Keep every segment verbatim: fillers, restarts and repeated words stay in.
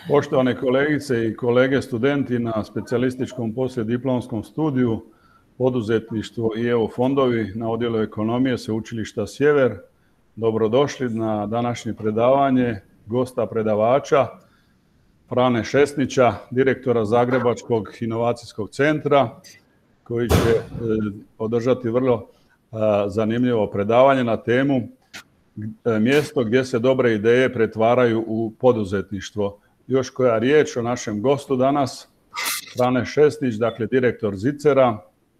Poštovane kolegice i kolege studenti na specijalističkom poslijediplomskom studiju Poduzetništvo i E U fondovi na odjelu ekonomije Sveučilišta Sjever, dobrodošli na današnje predavanje gosta predavača Frane Šesnića, direktora Zagrebačkog inovacijskog centra, koji će održati vrlo zanimljivo predavanje na temu mjesto gdje se dobre ideje pretvaraju u poduzetništvo. Još koja riječ o našem gostu danas, Frane Šesnić, dakle direktor Zicera.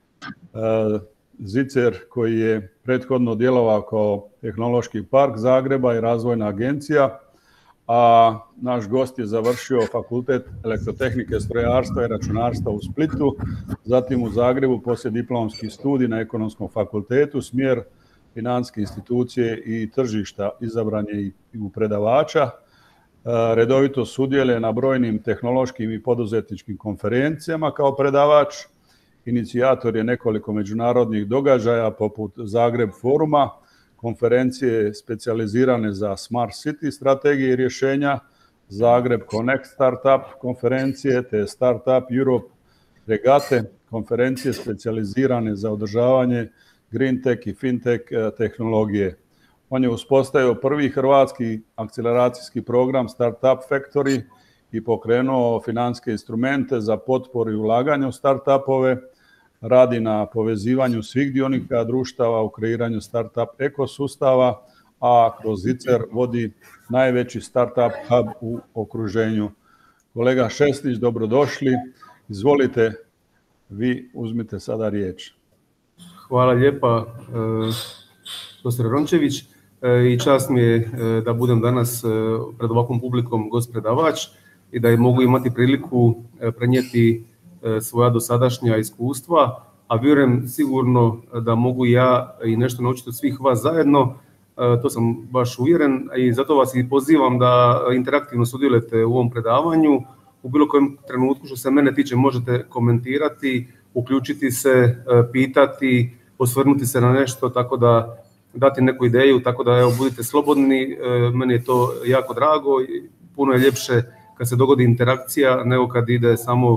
Zicer koji je prethodno djelovao kao tehnološki park Zagreba i razvojna agencija, a naš gost je završio fakultet elektrotehnike, strojarstva i računarstva u Splitu, zatim u Zagrebu poslijediplomski studij na ekonomskom fakultetu, smjer financijske institucije i tržišta, izabran je i u predavača. Redovito sudjeluje na brojnim tehnološkim i poduzetničkim konferencijama kao predavač. Inicijator je nekoliko međunarodnih događaja poput Zagreb foruma, konferencije specijalizirane za Smart City strategije i rješenja, Zagreb Connect Startup konferencije te Startup Europe regate, konferencije specijalizirane za održavanje Green Tech i Fintech tehnologije. On je uspostavio prvi hrvatski akceleracijski program Startup Factory i pokrenuo financijske instrumente za potporu i ulaganje u startupove, radi na povezivanju svih dionika društava u kreiranju startup ekosustava, a kroz Zicer vodi najveći startup hub u okruženju. Kolega Šesnić, dobrodošli. Izvolite, vi uzmite sada riječ. Hvala lijepa, profesor Rončević, i čast mi je da budem danas pred ovakvom publikom gost predavač i da mogu imati priliku prenijeti svoja dosadašnja iskustva, a vjerujem sigurno da mogu ja i nešto naučiti od svih vas zajedno, to sam baš uvjeren i zato vas i pozivam da interaktivno sudjelujete u ovom predavanju. U bilo kojem trenutku što se mene tiče možete komentirati, uključiti se, pitati, osvrnuti se na nešto, tako da dati neku ideju, tako da evo, budite slobodni, meni je to jako drago i puno je ljepše kad se dogodi interakcija nego kad ide samo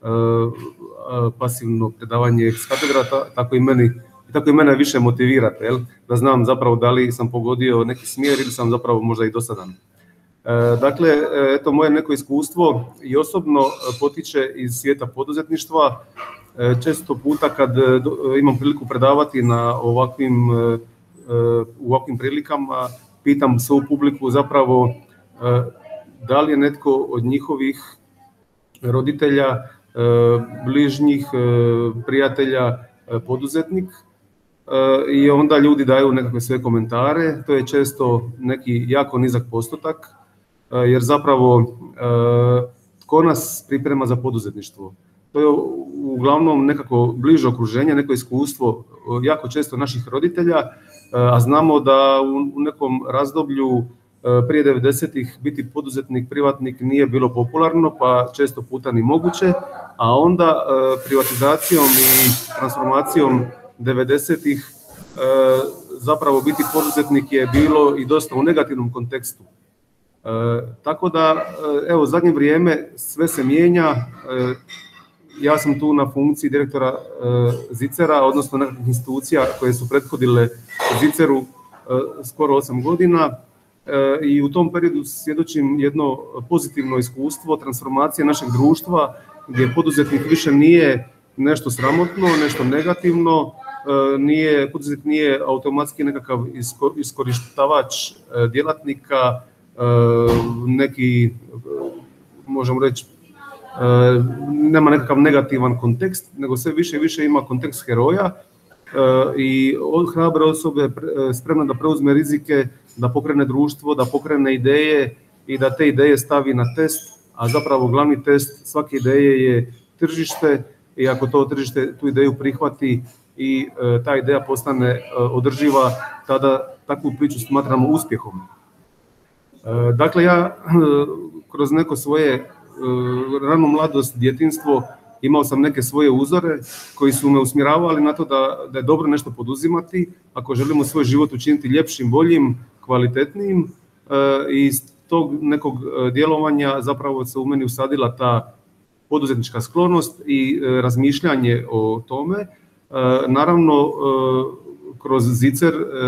pasivno predavanje s katedra, tako i meni, tako i mene više motivirate, jel? Da znam zapravo da li sam pogodio neki smjer ili sam zapravo možda i dosadan. Dakle, eto moje neko iskustvo i osobno potiče iz svijeta poduzetništva. Često puta kad imam priliku predavati na ovakvim, u ovakvim prilikama, pitam svu publiku zapravo da li je netko od njihovih roditelja, bližnjih, prijatelja, poduzetnik, i onda ljudi daju nekakve sve komentare. To je često neki jako nizak postotak, jer zapravo tko nas priprema za poduzetništvo? To je uglavnom nekako bliže okruženje, neko iskustvo jako često naših roditelja, a znamo da u nekom razdoblju prije devedesetih biti poduzetnik, privatnik nije bilo popularno, pa često puta ni moguće, a onda privatizacijom i transformacijom devedesetih zapravo biti poduzetnik je bilo i dosta u negativnom kontekstu. Tako da, evo, u zadnje vrijeme sve se mijenja. Ja sam tu na funkciji direktora Zicera, odnosno nekakvih institucija koje su prethodile Ziceru skoro osam godina. I u tom periodu svjedočim jedno pozitivno iskustvo transformacije našeg društva gdje poduzetnik više nije nešto sramotno, nešto negativno, nije, poduzetnik nije automatski nekakav iskorištavač djelatnika, neki, možemo reći, nema nekakav negativan kontekst, nego sve više i više ima kontekst heroja i hrabre osobe spremne da preuzme rizike, da pokrene društvo, da pokrene ideje i da te ideje stavi na test, a zapravo glavni test svake ideje je tržište i ako to tržište tu ideju prihvati i ta ideja postane održiva, tada takvu priču smatramo uspjehom. Dakle, ja kroz neko svoje ranu mladost, djetinjstvo, imao sam neke svoje uzore koji su me usmjeravali na to da, da je dobro nešto poduzimati ako želimo svoj život učiniti ljepšim, boljim, kvalitetnijim, i tog nekog djelovanja zapravo se u meni usadila ta poduzetnička sklonost i razmišljanje o tome. Naravno, kroz Zicer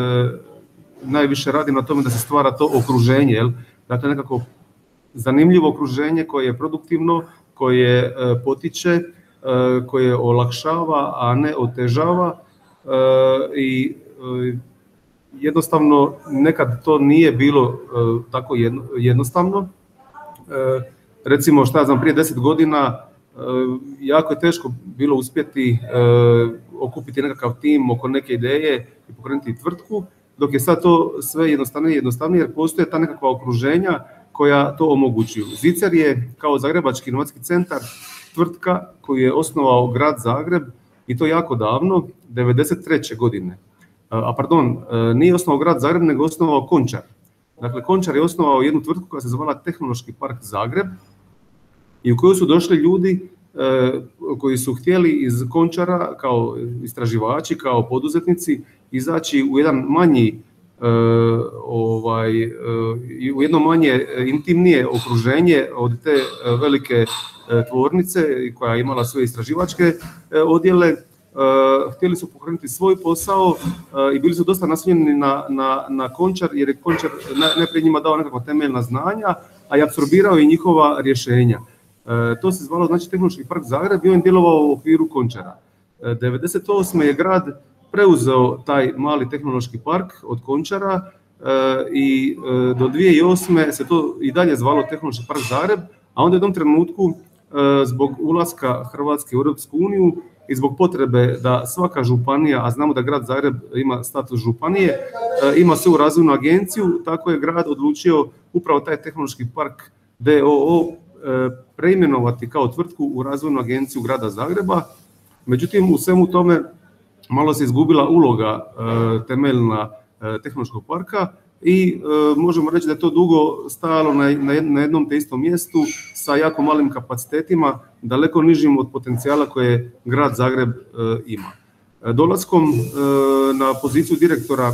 najviše radim na tome da se stvara to okruženje, jel? Dakle nekako zanimljivo okruženje koje je produktivno, koje potiče, koje olakšava, a ne otežava i jednostavno nekad to nije bilo tako jednostavno. Recimo, šta ja znam, prije deset godina jako je teško bilo uspjeti okupiti nekakav tim oko neke ideje i pokrenuti tvrtku, dok je sad to sve jednostavnije i jednostavnije jer postoje ta nekakva okruženja koja to omogućuju. Zicer je kao Zagrebački inovacijski centar tvrtka koju je osnovao grad Zagreb i to jako davno, devedeset treće godine. A pardon, nije osnovao grad Zagreb, nego osnovao Končar. Dakle, Končar je osnovao jednu tvrtku koja se zvala Tehnološki park Zagreb i u koju su došli ljudi koji su htjeli iz Končara kao istraživači, kao poduzetnici izaći u jedan manji, ovaj, u jedno manje intimnije okruženje od te velike tvornice koja je imala svoje istraživačke odjele. Htjeli su pokrenuti svoj posao i bili su dosta naslonjeni na, na, na Končar jer je Končar najprije njima dao nekakva temeljna znanja, a i apsorbirao i njihova rješenja. To se zvalo znači Tehnološki park Zagreb i on je djelovao u okviru Končara. devedeset osme je grad preuzeo taj mali tehnološki park od Končara i do dvije tisuće osme se to i dalje zvalo Tehnološki park Zagreb, a onda u jednom trenutku zbog ulaska Hrvatske u Europsku uniju i zbog potrebe da svaka županija, a znamo da grad Zagreb ima status županije, ima svoju razvojnu agenciju, tako je grad odlučio upravo taj Tehnološki park d o o preimenovati kao tvrtku u razvojnu agenciju grada Zagreba. Međutim, u svemu tome malo se izgubila uloga temeljna tehnološkog parka i možemo reći da je to dugo stajalo na jednom te istom mjestu sa jako malim kapacitetima, daleko nižim od potencijala koje grad Zagreb ima. Dolaskom na poziciju direktora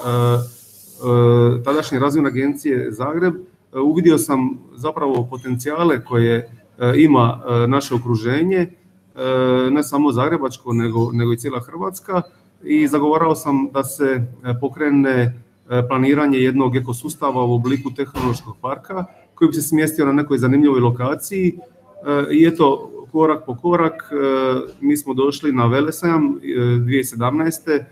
tadašnje razvojne agencije Zagreb uvidio sam zapravo potencijale koje ima naše okruženje, ne samo zagrebačko nego, nego i cijela Hrvatska i zagovarao sam da se pokrene planiranje jednog ekosustava u obliku tehnološkog parka koji bi se smjestio na nekoj zanimljivoj lokaciji i eto korak po korak mi smo došli na Velesajam dvije tisuće sedamnaeste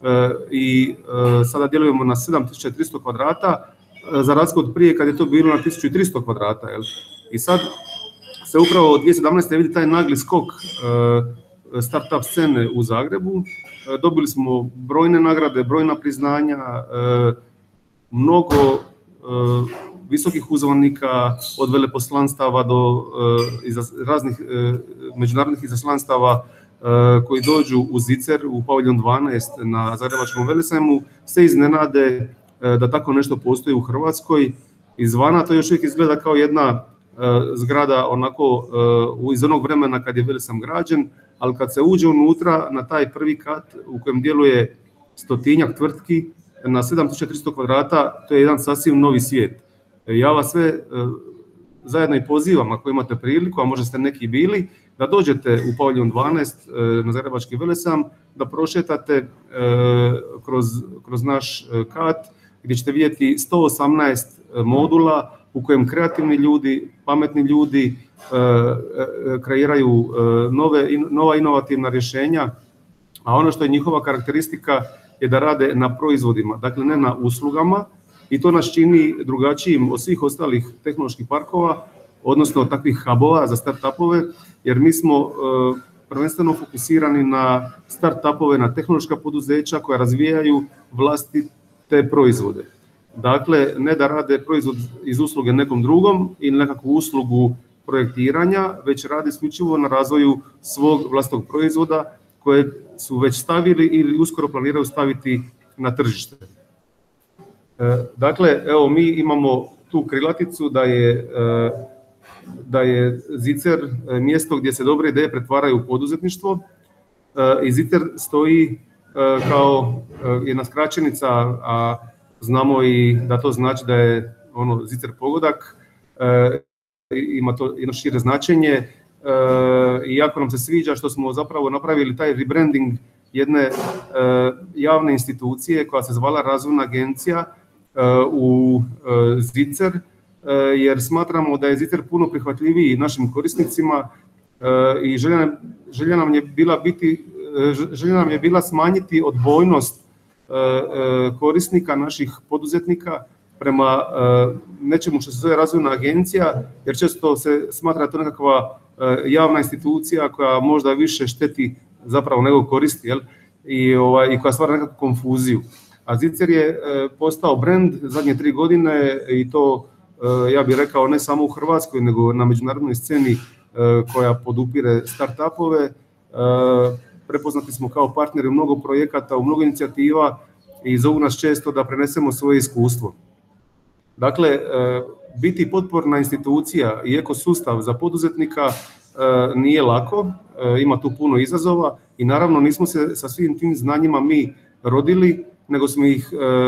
i sada djelujemo na sedam tisuća tristo kvadrata za razliku od prije kad je to bilo na tisuću tristo kvadrata. Jel? I sad se upravo od dvije tisuće sedamnaeste vidi taj nagli skok start-up scene u Zagrebu. Dobili smo brojne nagrade, brojna priznanja, mnogo visokih uzvanika od veleposlanstava do raznih međunarodnih izaslanstava koji dođu u Zicer u paviljon dvanaest na Zagrebačkom Velesajmu se iznenade da tako nešto postoji u Hrvatskoj. Izvana to još uvijek izgleda kao jedna zgrada onako iz onog vremena kad je Velesajam građen, ali kad se uđe unutra na taj prvi kat u kojem djeluje stotinjak tvrtki na sedam tisuća tristo kvadrata, to je jedan sasvim novi svijet. Ja vas sve zajedno i pozivam, ako imate priliku, a možda ste neki bili, da dođete u paviljon dvanaest na Zagrebački Velesajam, da prošetate kroz, kroz naš kat gdje ćete vidjeti sto osamnaest modula u kojem kreativni ljudi, pametni ljudi kreiraju nove, nova inovativna rješenja, a ono što je njihova karakteristika je da rade na proizvodima, dakle ne na uslugama i to nas čini drugačijim od svih ostalih tehnoloških parkova, odnosno takvih hubova za start-upove, jer mi smo prvenstveno fokusirani na start-upove, na tehnološka poduzeća koja razvijaju vlastite proizvode. Dakle, ne da rade proizvod iz usluge nekom drugom ili nekakvu uslugu projektiranja, već radi isključivo na razvoju svog vlastnog proizvoda koje su već stavili ili uskoro planiraju staviti na tržište. Dakle, evo mi imamo tu krilaticu da je, da je Zicer mjesto gdje se dobre ideje pretvaraju u poduzetništvo i Zicer stoji kao jedna skraćenica, a znamo i da to znači da je ono Zicer pogodak, ima to jedno šire značenje i jako nam se sviđa što smo zapravo napravili taj rebranding jedne javne institucije koja se zvala Razvojna agencija u Zicer, jer smatramo da je Zicer puno prihvatljiviji našim korisnicima i želja, želja nam je bila biti, želja nam je bila smanjiti odbojnost korisnika, naših poduzetnika prema nečemu što se zove razvojna agencija, jer često se smatra to nekakva javna institucija koja možda više šteti zapravo nego koristi, jel? I, ovaj, i koja stvara nekakvu konfuziju. A Zicer je postao brand zadnje tri godine i to, ja bih rekao, ne samo u Hrvatskoj, nego na međunarodnoj sceni koja podupire start-upove. Prepoznati smo kao partneri u mnogo projekata, u mnogo inicijativa i zovu nas često da prenesemo svoje iskustvo. Dakle, biti potporna institucija i ekosustav za poduzetnika nije lako, ima tu puno izazova i naravno nismo se sa svim tim znanjima mi rodili, nego smo ih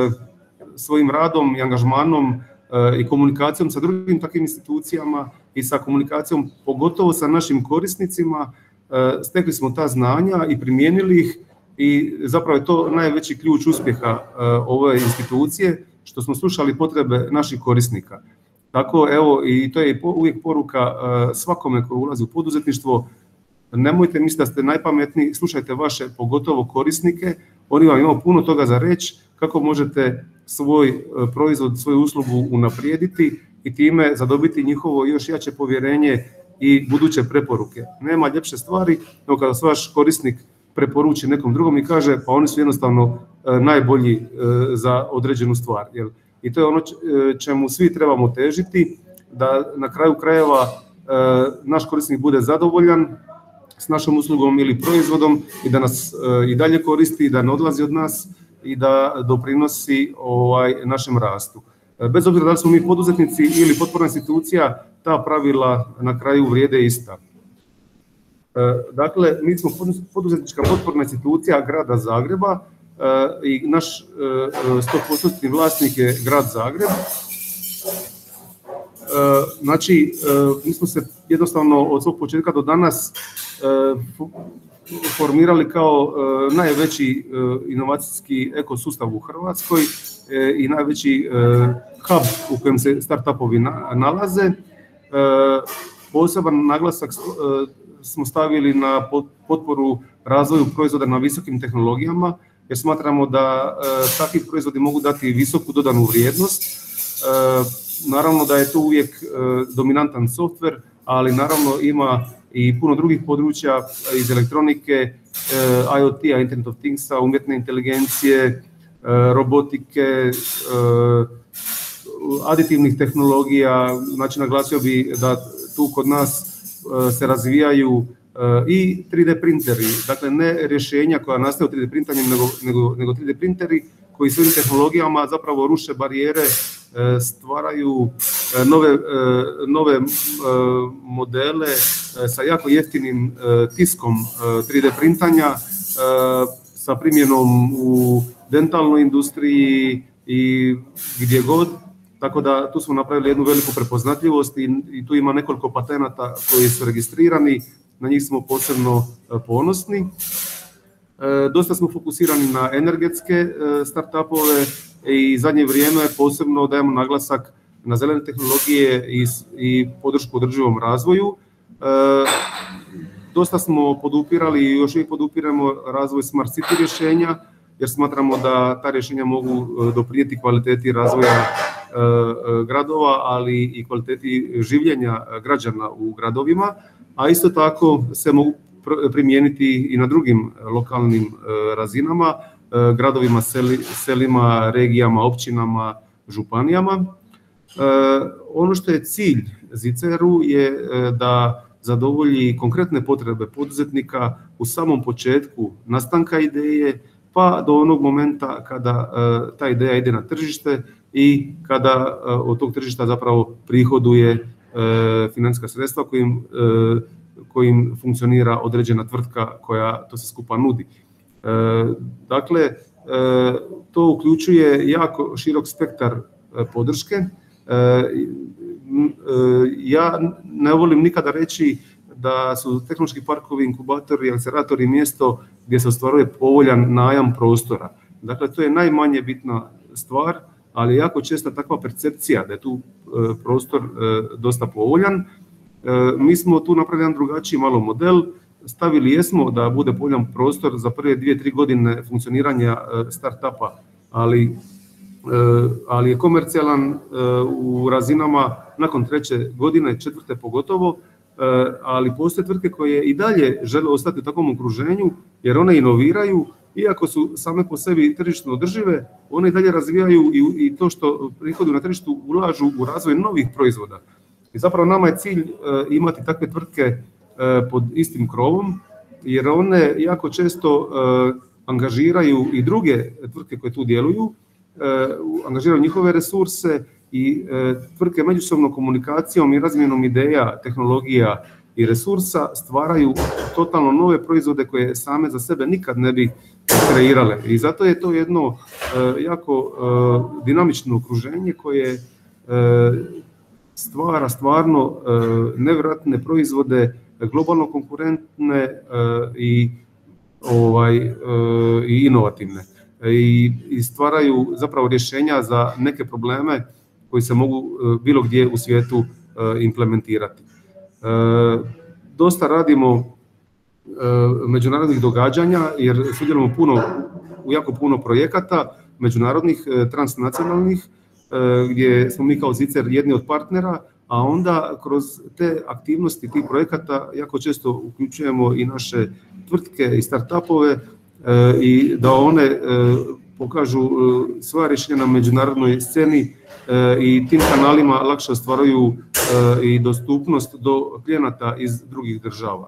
svojim radom i angažmanom i komunikacijom sa drugim takvim institucijama i sa komunikacijom pogotovo sa našim korisnicima stekli smo ta znanja i primijenili ih i zapravo je to najveći ključ uspjeha ove institucije, što smo slušali potrebe naših korisnika. Tako evo, i to je uvijek poruka svakome koji ulazi u poduzetništvo, nemojte misliti da ste najpametniji, slušajte vaše pogotovo korisnike, oni vam imaju puno toga za reći kako možete svoj proizvod, svoju uslugu unaprijediti i time zadobiti njihovo još jače povjerenje i buduće preporuke. Nema ljepše stvari nego kada se vaš korisnik preporuči nekom drugom i kaže pa oni su jednostavno najbolji za određenu stvar. I to je ono čemu svi trebamo težiti, da na kraju krajeva naš korisnik bude zadovoljan s našom uslugom ili proizvodom i da nas i dalje koristi, da ne odlazi od nas i da doprinosi ovaj, našem rastu. Bez obzira da li smo mi poduzetnici ili potporna institucija, ta pravila na kraju vrijede ista. Dakle, mi smo poduzetnička potporna institucija grada Zagreba i naš sto posto vlasnik je grad Zagreb. Znači, mi smo se jednostavno od svog početka do danas formirali kao najveći inovacijski ekosustav u Hrvatskoj i najveći hub u kojem se startupovi nalaze. Poseban naglasak smo stavili na potporu razvoju proizvoda na visokim tehnologijama, jer smatramo da takvi proizvodi mogu dati visoku dodanu vrijednost. Naravno da je to uvijek dominantan softver, ali naravno ima i puno drugih područja iz elektronike, IoT-a, Internet of Things-a, umjetne inteligencije, robotike, aditivnih tehnologija. Znači, naglasio bi da tu kod nas se razvijaju i tri D printeri, dakle ne rješenja koja nastaju tri D printanjem, nego, nego, nego tri D printeri koji svojim tehnologijama zapravo ruše barijere, stvaraju nove, nove modele sa jako jeftinim tiskom tri D printanja, sa primjenom u dentalnoj industriji i gdje god. Tako da tu smo napravili jednu veliku prepoznatljivost i, i tu ima nekoliko patenata koji su registrirani, na njih smo posebno ponosni. E, dosta smo fokusirani na energetske e, startupove i zadnje vrijeme posebno dajemo naglasak na zelene tehnologije i, i podršku održivom razvoju. E, dosta smo podupirali i još uvijek podupiramo razvoj smart city rješenja, jer smatramo da ta rješenja mogu doprinijeti kvaliteti razvoja gradova, ali i kvaliteti življenja građana u gradovima, a isto tako se mogu primijeniti i na drugim lokalnim razinama, gradovima, seli, selima, regijama, općinama, županijama. Ono što je cilj Ziceru je da zadovolji konkretne potrebe poduzetnika u samom početku nastanka ideje, pa do onog momenta kada uh, ta ideja ide na tržište i kada uh, od tog tržišta zapravo prihoduje uh, financijska sredstva kojim, uh, kojim funkcionira određena tvrtka koja to se skupa nudi. Uh, dakle, uh, to uključuje jako širok spektar uh, podrške. Ja ne volim nikada reći da su tehnološki parkovi, inkubatori, akceleratori mjesto gdje se ostvaruje povoljan najam prostora. Dakle, to je najmanje bitna stvar, ali jako česta takva percepcija da je tu prostor dosta povoljan. Mi smo tu napravili jedan drugačiji malo model, stavili jesmo da bude povoljan prostor za prve dvije, tri godine funkcioniranja start-upa, ali, ali je komercijalan u razinama nakon treće godine, četvrte pogotovo, ali postoje tvrtke koje i dalje žele ostati u takvom okruženju jer one inoviraju, iako su same po sebi tržišno održive, one i dalje razvijaju i, i to što prihoduju na tržištu ulažu u razvoj novih proizvoda. I zapravo nama je cilj imati takve tvrtke pod istim krovom, jer one jako često angažiraju i druge tvrtke koje tu djeluju, angažiraju njihove resurse i tvrtke međusobnom komunikacijom i razmjenom ideja, tehnologija i resursa stvaraju totalno nove proizvode koje same za sebe nikad ne bi kreirale. I zato je to jedno jako dinamično okruženje koje stvara stvarno nevjerojatne proizvode, globalno konkurentne i, ovaj, i inovativne. I, i stvaraju zapravo rješenja za neke probleme koji se mogu bilo gdje u svijetu implementirati. Dosta radimo međunarodnih događanja jer sudjelujemo puno, u jako puno projekata međunarodnih, transnacionalnih, gdje smo mi kao Zicer jedni od partnera, a onda kroz te aktivnosti tih projekata jako često uključujemo i naše tvrtke i startupove i da one pokažu svoja rješenja na međunarodnoj sceni i tim kanalima lakše ostvaruju i dostupnost do klijenata iz drugih država.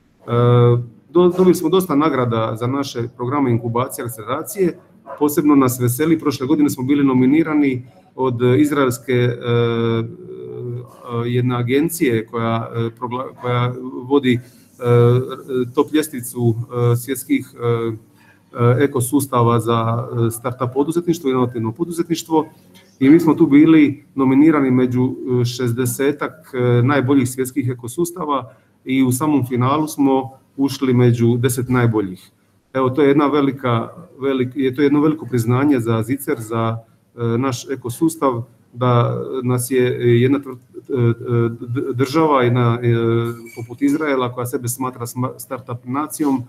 Dobili smo dosta nagrada za naše programe inkubacije i akceleracije, posebno nas veseli, prošle godine smo bili nominirani od izraelske jedne agencije koja, koja vodi top ljestvicu svjetskih ekosustava za startup poduzetništvo i inovativno poduzetništvo i mi smo tu bili nominirani među šezdesetak najboljih svjetskih ekosustava i u samom finalu smo ušli među deset najboljih. Evo, to je jedna velika, velik, je to jedno veliko priznanje za Zicer, za naš ekosustav, da nas je jedna država, jedna poput Izraela koja sebe smatra startup nacijom,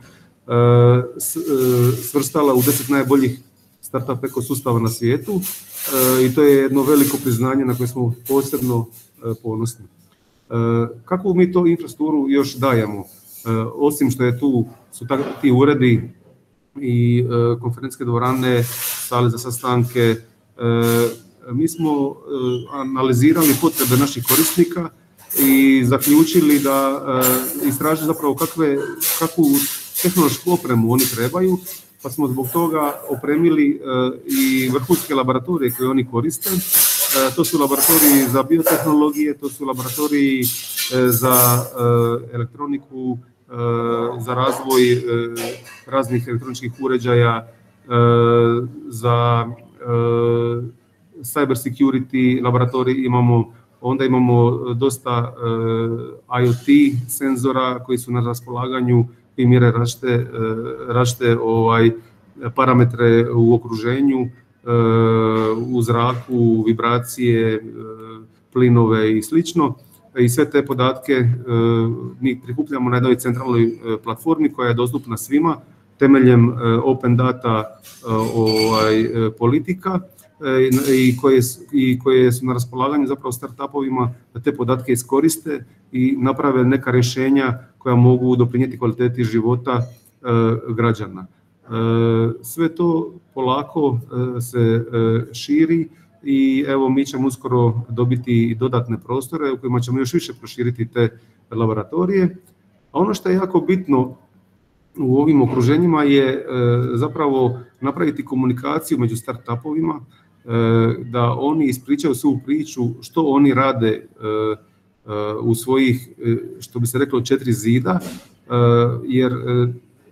svrstala u deset najboljih startup ekosustava na svijetu i to je jedno veliko priznanje na koje smo posebno ponosni. Kakvu mi to infrastrukturu još dajemo? Osim što je tu, su ti uredi i konferencijske dvorane, sale za sastanke, mi smo analizirali potrebe naših korisnika i zaključili da istražili zapravo kakve, kakvu tehnološku opremu oni trebaju, pa smo zbog toga opremili i vrhunske laboratorije koje oni koriste. To su laboratoriji za biotehnologije, to su laboratoriji za elektroniku, za razvoj raznih elektroničkih uređaja, za cyber security laboratorij imamo, onda imamo dosta IoT senzora koji su na raspolaganju i mjere različite, različite ovaj, parametre u okruženju, u zraku, vibracije, plinove i slično. I sve te podatke mi prikupljamo na jednoj centralnoj platformi koja je dostupna svima temeljem open data ovaj, politika i koje, i koje su na raspolaganju zapravo startupovima da te podatke iskoriste i naprave neka rješenja koja mogu doprinijeti kvaliteti života građana. Sve to polako se širi i evo mi ćemo uskoro dobiti dodatne prostore u kojima ćemo još više proširiti te laboratorije. A ono što je jako bitno u ovim okruženjima je zapravo napraviti komunikaciju među startupovima, da oni ispričaju svu priču što oni rade u svojih, što bi se reklo, četiri zida, jer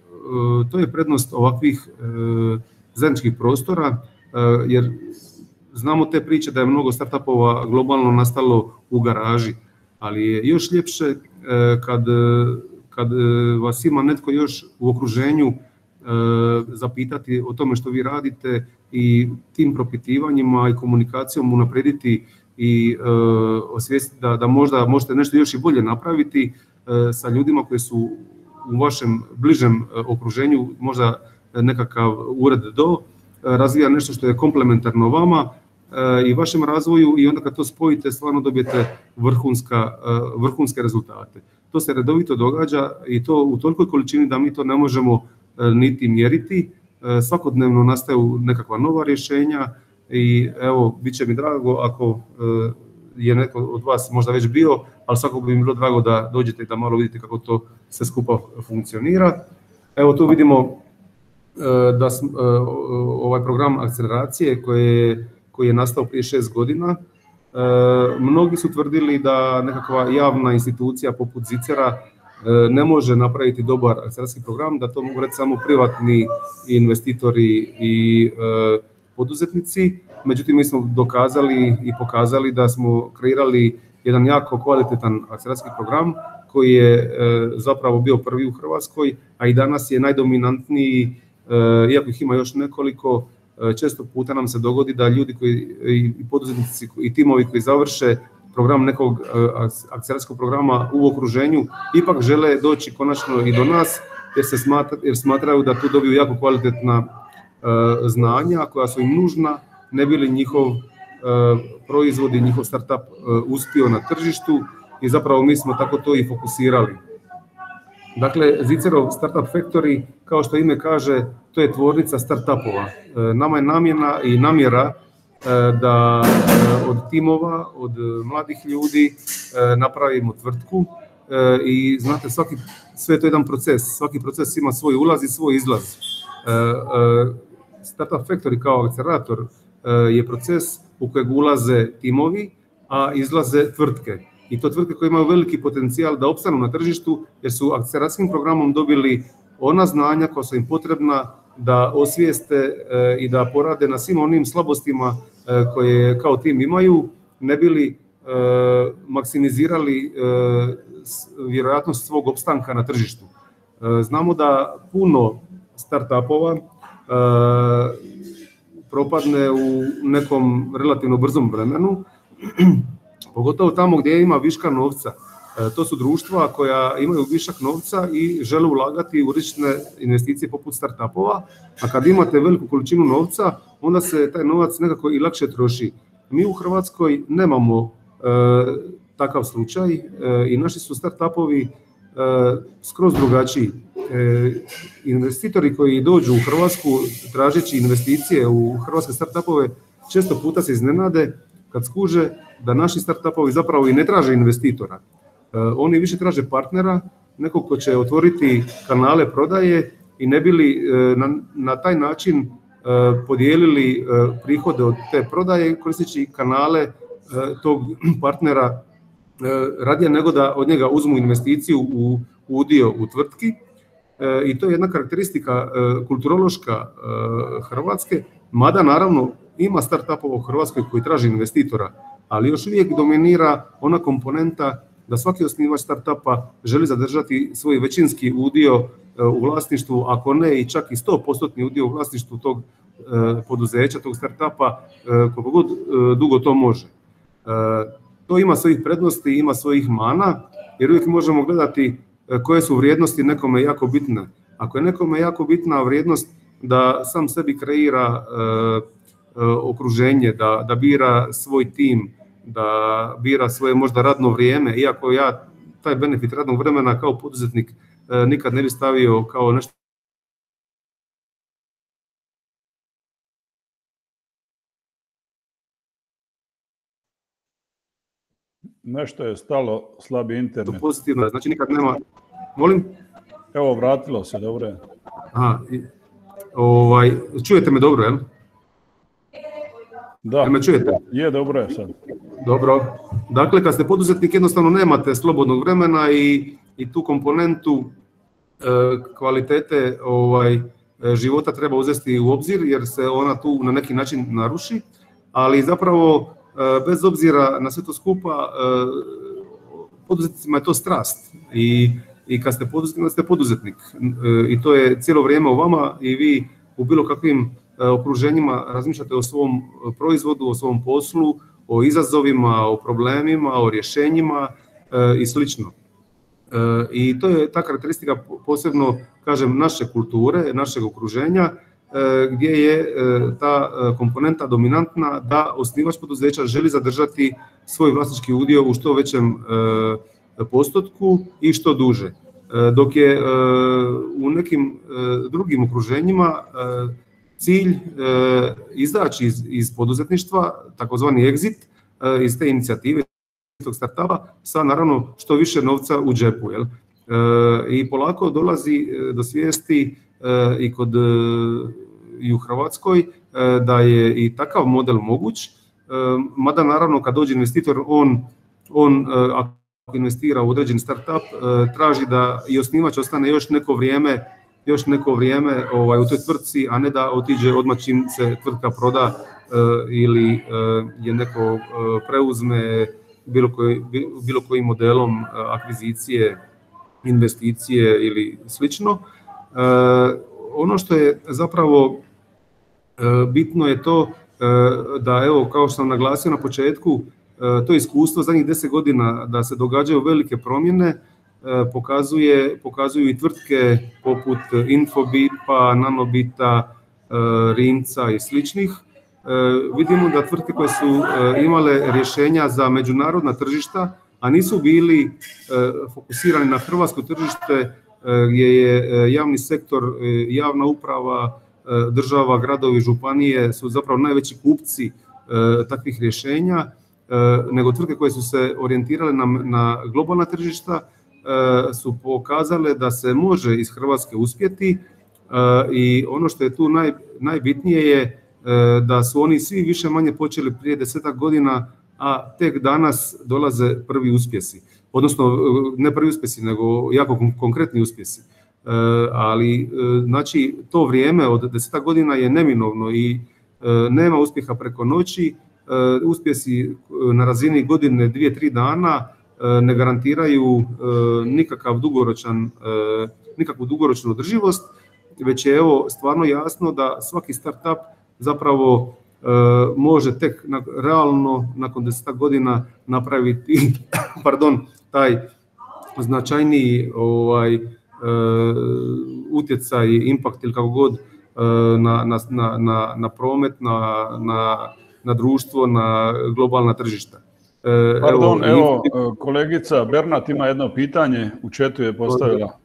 to je prednost ovakvih zajedničkih prostora, jer znamo te priče da je mnogo startupova globalno nastalo u garaži, ali je još ljepše kad, kad vas ima netko još u okruženju zapitati o tome što vi radite i tim propitivanjima i komunikacijom unaprijediti i osvijestiti da, da možda možete nešto još i bolje napraviti sa ljudima koji su u vašem bližem okruženju, možda nekakav ured do, razvija nešto što je komplementarno vama i vašem razvoju i onda kad to spojite stvarno dobijete vrhunska, vrhunske rezultate. To se redovito događa i to u tolikoj količini da mi to ne možemo niti mjeriti. Svakodnevno nastaju nekakva nova rješenja i evo, bit će mi drago ako je neko od vas možda već bio, ali svakako bi mi bilo drago da dođete i da malo vidite kako to sve skupa funkcionira. Evo tu vidimo da ovaj program akceleracije koji, koji je nastao prije šest godina, mnogi su tvrdili da nekakva javna institucija poput Zicera ne može napraviti dobar akceleracijski program, da to mogu reći samo privatni investitori i poduzetnici. Međutim, mi smo dokazali i pokazali da smo kreirali jedan jako kvalitetan akceleracijski program koji je zapravo bio prvi u Hrvatskoj, a i danas je najdominantniji, iako ih ima još nekoliko. Često puta nam se dogodi da ljudi koji, i poduzetnici i timovi koji završe program nekog akceleracijskog programa u okruženju ipak žele doći konačno i do nas jer, se smatra, jer smatraju da tu dobiju jako kvalitetna znanja koja su im nužna, ne bi li njihov proizvod i njihov startup uspio na tržištu i zapravo mi smo tako to i fokusirali. Dakle, Zicerov Startup Factory, kao što ime kaže, to je tvornica startupova. Nama je namjena i namjera da od timova, od mladih ljudi napravimo tvrtku i znate, svaki, sve je to jedan proces, svaki proces ima svoj ulaz i svoj izlaz. Startup Factory kao akcelerator je proces u kojeg ulaze timovi, a izlaze tvrtke. I to tvrtke koje imaju veliki potencijal da opstanu na tržištu jer su akceleracijskim programom dobili ona znanja koja su im potrebna da osvijeste i da porade na svim onim slabostima koje kao tim imaju, ne bi li maksimizirali vjerojatnost svog opstanka na tržištu. Znamo da puno startupova propadne u nekom relativno brzom vremenu, pogotovo tamo gdje ima viška novca. To su društva koja imaju višak novca i žele ulagati u rizične investicije poput startupova, a kad imate veliku količinu novca, onda se taj novac nekako i lakše troši. Mi u Hrvatskoj nemamo e, takav slučaj e, i naši su startupovi e, skroz drugačiji. E, investitori koji dođu u Hrvatsku tražeći investicije u hrvatske startupove često puta se iznenade kad skuže da naši startupovi zapravo i ne traže investitora. Oni više traže partnera, nekog ko će otvoriti kanale prodaje i ne bili na, na taj način podijelili prihode od te prodaje koristeći kanale tog partnera radije nego da od njega uzmu investiciju u udio u tvrtki. I to je jedna karakteristika kulturološka Hrvatske, mada naravno ima startupova u Hrvatskoj koji traži investitora, ali još uvijek dominira ona komponenta da svaki osnivač startupa želi zadržati svoj većinski udio u vlasništvu, ako ne i čak i sto posto udio u vlasništvu tog poduzeća, tog startupa, koliko god dugo to može. To ima svojih prednosti, ima svojih mana, jer uvijek možemo gledati koje su vrijednosti nekome jako bitne. Ako je nekome jako bitna vrijednost da sam sebi kreira okruženje, da, da bira svoj tim, da bira svoje možda radno vrijeme, iako ja taj benefit radnog vremena kao poduzetnik nikad ne bi stavio kao nešto. Nešto je stalo, slabi internet. To pozitivno, znači nikad nema. Molim? Evo, vratilo se, dobro je. Aha, ovaj, čujete me dobro, jel? Da, me čujete? Je, dobro je sad. Dobro. Dakle, kad ste poduzetnik, jednostavno nemate slobodnog vremena i, i tu komponentu e, kvalitete ovaj, života treba uzeti u obzir, jer se ona tu na neki način naruši. ali zapravo bez obzira na sve to skupa, poduzetnicima je to strast i, i kad ste poduzetnik, ste poduzetnik i to je cijelo vrijeme u vama i vi u bilo kakvim okruženjima razmišljate o svom proizvodu, o svom poslu, o izazovima, o problemima, o rješenjima i slično. I to je ta karakteristika posebno, kažem, naše kulture, našeg okruženja, gdje je ta komponenta dominantna da osnivač poduzeća želi zadržati svoj vlasnički udio u što većem postotku i što duže. Dok je u nekim drugim okruženjima cilj izaći iz, iz poduzetništva, takozvani exit, iz te inicijative, iz tog startupa, sa naravno što više novca u džepu. Jel? I polako dolazi do svijesti i kod i u Hrvatskoj da je i takav model moguć, mada naravno kad dođe investitor, on, on ako investira u određeni startup, traži da i osnivač ostane još neko vrijeme još neko vrijeme ovaj, u toj tvrtci, a ne da otiđe odmah čim se tvrtka proda ili je neko preuzme bilo, koji, bilo kojim modelom akvizicije, investicije ili slično. Ono što je zapravo bitno je to da, evo, kao što sam naglasio na početku, to iskustvo zadnjih deset godina da se događaju velike promjene pokazuje, pokazuju i tvrtke poput Infobipa, Nanobita, Rimca i sličnih. Vidimo da tvrtke koje su imale rješenja za međunarodna tržišta, a nisu bili fokusirani na hrvatsko tržište gdje je javni sektor, javna uprava, država, gradovi, županije su zapravo najveći kupci takvih rješenja, nego tvrtke koje su se orijentirale na, na globalna tržišta su pokazale da se može iz Hrvatske uspjeti i ono što je tu naj, najbitnije je da su oni svi više manje počeli prije desetak godina, a tek danas dolaze prvi uspjesi. Odnosno, ne prvi uspjesi, nego jako konkretni uspjesi. Ali, znači, to vrijeme od desetak godina je neminovno i nema uspjeha preko noći. Uspjesi na razini godine, dvije, tri dana ne garantiraju nikakav dugoročan, nikakvu dugoročnu održivost, već je evo stvarno jasno da svaki startup zapravo može tek realno nakon desetak godina napraviti pardon, taj značajniji ovaj, utjecaj, impact ili kako god na, na, na, na promet, na, na, na društvo, na globalna tržišta. Pardon, evo, evo kolegica Bernat ima jedno pitanje, u chatu je postavila.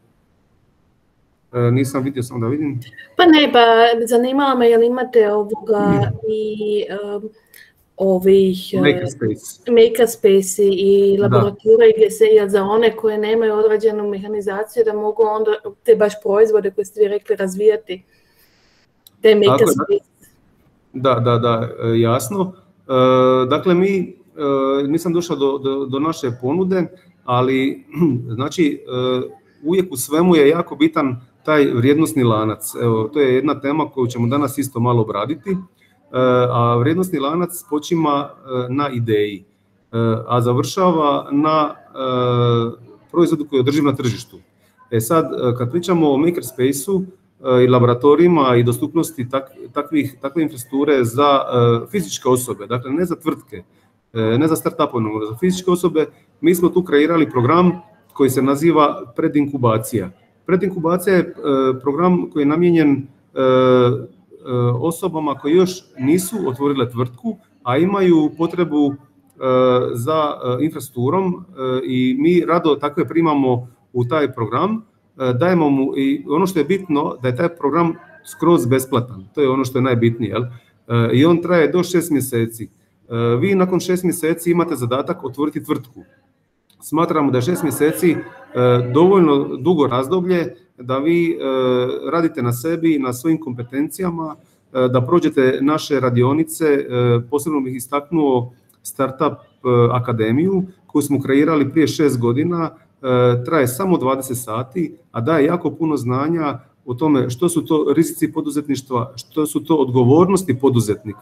Nisam vidio, samo da vidim. Pa ne, pa zanimalo me, jel imate ovoga i um, ovih Makerspace. Makerspace i laboratorije gdje se, jel za one koje nemaju određenu mehanizaciju da mogu onda te baš proizvode koje ste vi rekli razvijati, te Makerspace. Da, da, da, jasno. Dakle, mi, nisam došao do, do, do naše ponude, ali znači uvijek u svemu je jako bitan taj vrijednosni lanac. Evo, to je jedna tema koju ćemo danas isto malo obraditi, a vrijednosni lanac počima na ideji, a završava na proizvodu koji je održiv na tržištu. E sad, kad pričamo o Makerspace-u i laboratorijima i dostupnosti tak, takvih, takve infrastrukture za fizičke osobe, dakle ne za tvrtke, ne za start-upove, nego za fizičke osobe, mi smo tu kreirali program koji se naziva predinkubacija. Predinkubacija je program koji je namijenjen osobama koje još nisu otvorile tvrtku, a imaju potrebu za infrastrukturom i mi rado takve primamo u taj program. Dajemo mu i ono što je bitno da je taj program skroz besplatan. To je ono što je najbitnije. Jel? I on traje do šest mjeseci. Vi nakon šest mjeseci imate zadatak otvoriti tvrtku. Smatramo da je šest mjeseci dovoljno dugo razdoblje da vi radite na sebi, na svojim kompetencijama, da prođete naše radionice. Posebno bih istaknuo Startup akademiju koju smo kreirali prije šest godina, traje samo dvadeset sati, a daje jako puno znanja o tome što su to rizici poduzetništva, što su to odgovornosti poduzetnika,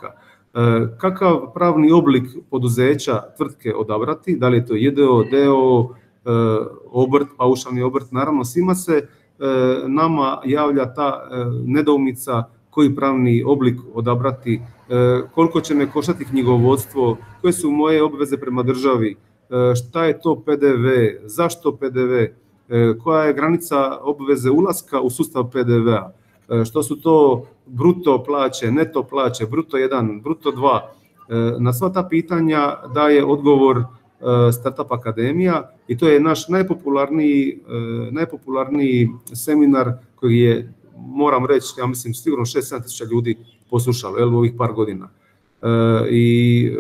Kakav pravni oblik poduzeća, tvrtke odabrati, da li je to j d o, d o o, obrt, paušalni obrt, naravno svima se nama javlja ta nedoumica koji pravni oblik odabrati, koliko će me koštati knjigovodstvo, koje su moje obveze prema državi, šta je to P D V, zašto P D V, koja je granica obveze ulaska u sustav P D V-a, što su to bruto plaće, neto plaće, bruto jedan, bruto dva. Na sva ta pitanja daje odgovor Startup Akademija i to je naš najpopularniji, najpopularniji seminar koji je, moram reći, ja mislim sigurno šest sedam tisuća ljudi poslušalo jel, u ovih par godina. I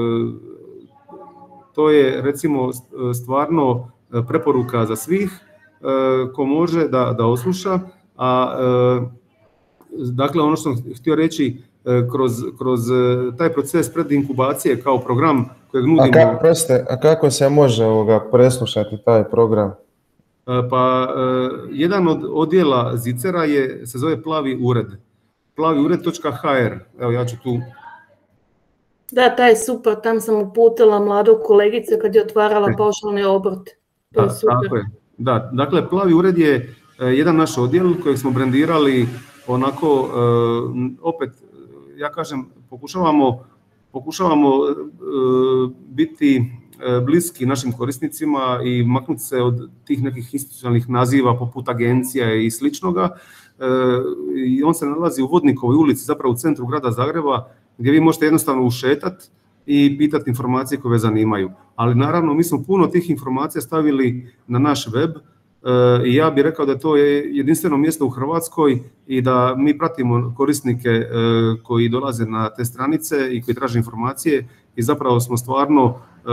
to je recimo stvarno preporuka za svih ko može da, da osluša. A dakle ono što sam htio reći, kroz, kroz taj proces predinkubacije kao program kojeg nudimo... A, ka, proste, a kako se može ovoga preslušati taj program? Pa jedan od odjela Zicera je, se zove Plavi ured. plavi ured točka h r. Evo ja ću tu... Da, taj je super, tam sam uputila mladu kolegicu kad je otvarala paušalni obrt. To je super. Tako je. Da, dakle, Plavi ured je jedan naš odjel kojeg smo brendirali onako, opet, ja kažem, pokušavamo, pokušavamo biti bliski našim korisnicima i maknuti se od tih nekih institucionalnih naziva poput agencija i sličnoga. I on se nalazi u Vodnikovoj ulici, zapravo u centru grada Zagreba, gdje vi možete jednostavno ušetati i pitati informacije koje zanimaju. Ali naravno mi smo puno tih informacija stavili na naš web i ja bih rekao da to je jedinstveno mjesto u Hrvatskoj i da mi pratimo korisnike koji dolaze na te stranice i koji traže informacije i zapravo smo stvarno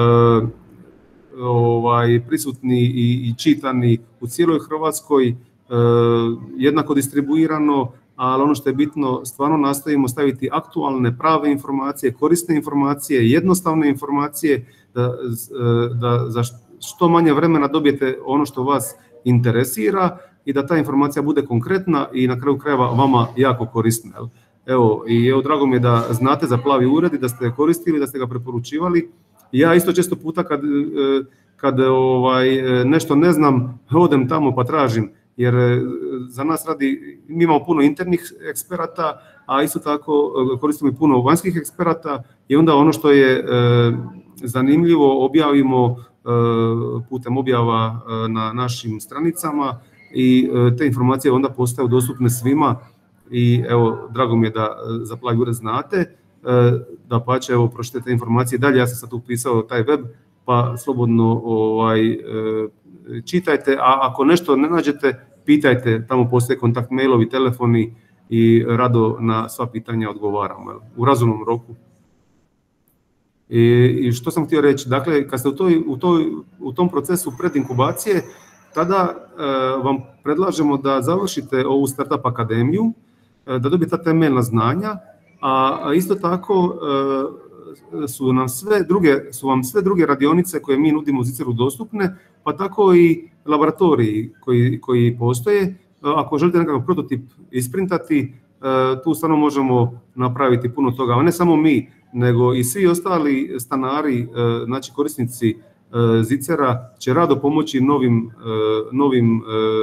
ovaj, prisutni i, i čitani u cijeloj Hrvatskoj, jednako distribuirano, ali ono što je bitno, stvarno nastavimo staviti aktualne, prave informacije, korisne informacije, jednostavne informacije, da, da za što manje vremena dobijete ono što vas interesira i da ta informacija bude konkretna i na kraju krajeva vama jako korisna. Evo, i evo, drago mi je da znate za Plavi ured i da ste koristili, da ste ga preporučivali. Ja isto često puta kad, kad ovaj, nešto ne znam, odem tamo pa tražim, jer za nas radi, mi imamo puno internih eksperata, a isto tako koristimo i puno vanjskih eksperata i onda ono što je zanimljivo objavimo putem objava na našim stranicama i te informacije onda postaju dostupne svima i evo, drago mi je da za Plavi ured znate, da pače, evo, pročitajte te informacije dalje, ja sam sad upisao taj web, pa slobodno ovaj, čitajte, a ako nešto ne nađete, pitajte, tamo postoje kontakt mailovi, telefoni i rado na sva pitanja odgovaramo u razumnom roku. I, i što sam htio reći, dakle, kad ste u, toj, u, toj, u tom procesu predinkubacije, tada e, vam predlažemo da završite ovu Startup Akademiju, e, da dobijete temeljna znanja, a, a isto tako e, su, nam sve druge, su vam sve druge radionice koje mi nudimo u Ziceru dostupne, pa tako i laboratoriji koji, koji postoje. Ako želite nekakav prototip isprintati, tu stvarno možemo napraviti puno toga, a ne samo mi, nego i svi ostali stanari, znači korisnici Zicera će rado pomoći novim, novim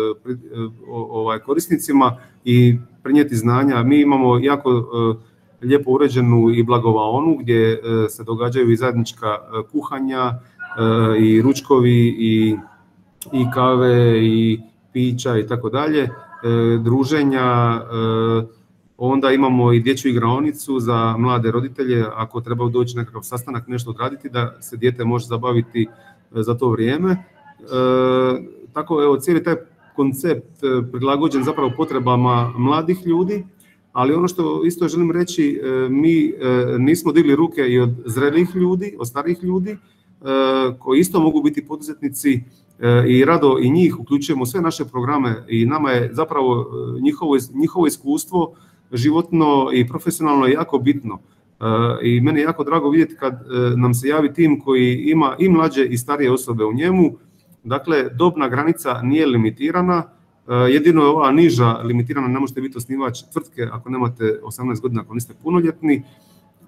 ovaj, korisnicima i prenijeti znanja. Mi imamo jako lijepo uređenu i blagovaonu gdje se događaju i zajednička kuhanja i ručkovi i, i kave i pića i tako dalje, druženja. Onda imamo i dječju igraonicu za mlade roditelje, ako trebaju doći nekakav sastanak, nešto odraditi, da se dijete može zabaviti za to vrijeme. E, tako, evo, cijeli taj koncept prilagođen zapravo potrebama mladih ljudi, ali ono što isto želim reći, mi nismo digli ruke i od zrelih ljudi, od starih ljudi, koji isto mogu biti poduzetnici i rado i njih uključujemo sve naše programe i nama je zapravo njihovo, njihovo iskustvo životno i profesionalno je jako bitno. I meni je jako drago vidjeti kad nam se javi tim koji ima i mlađe i starije osobe u njemu. Dakle, dobna granica nije limitirana, jedino je ova niža limitirana, ne možete biti osnivač tvrtke ako nemate osamnaest godina, ako niste punoljetni.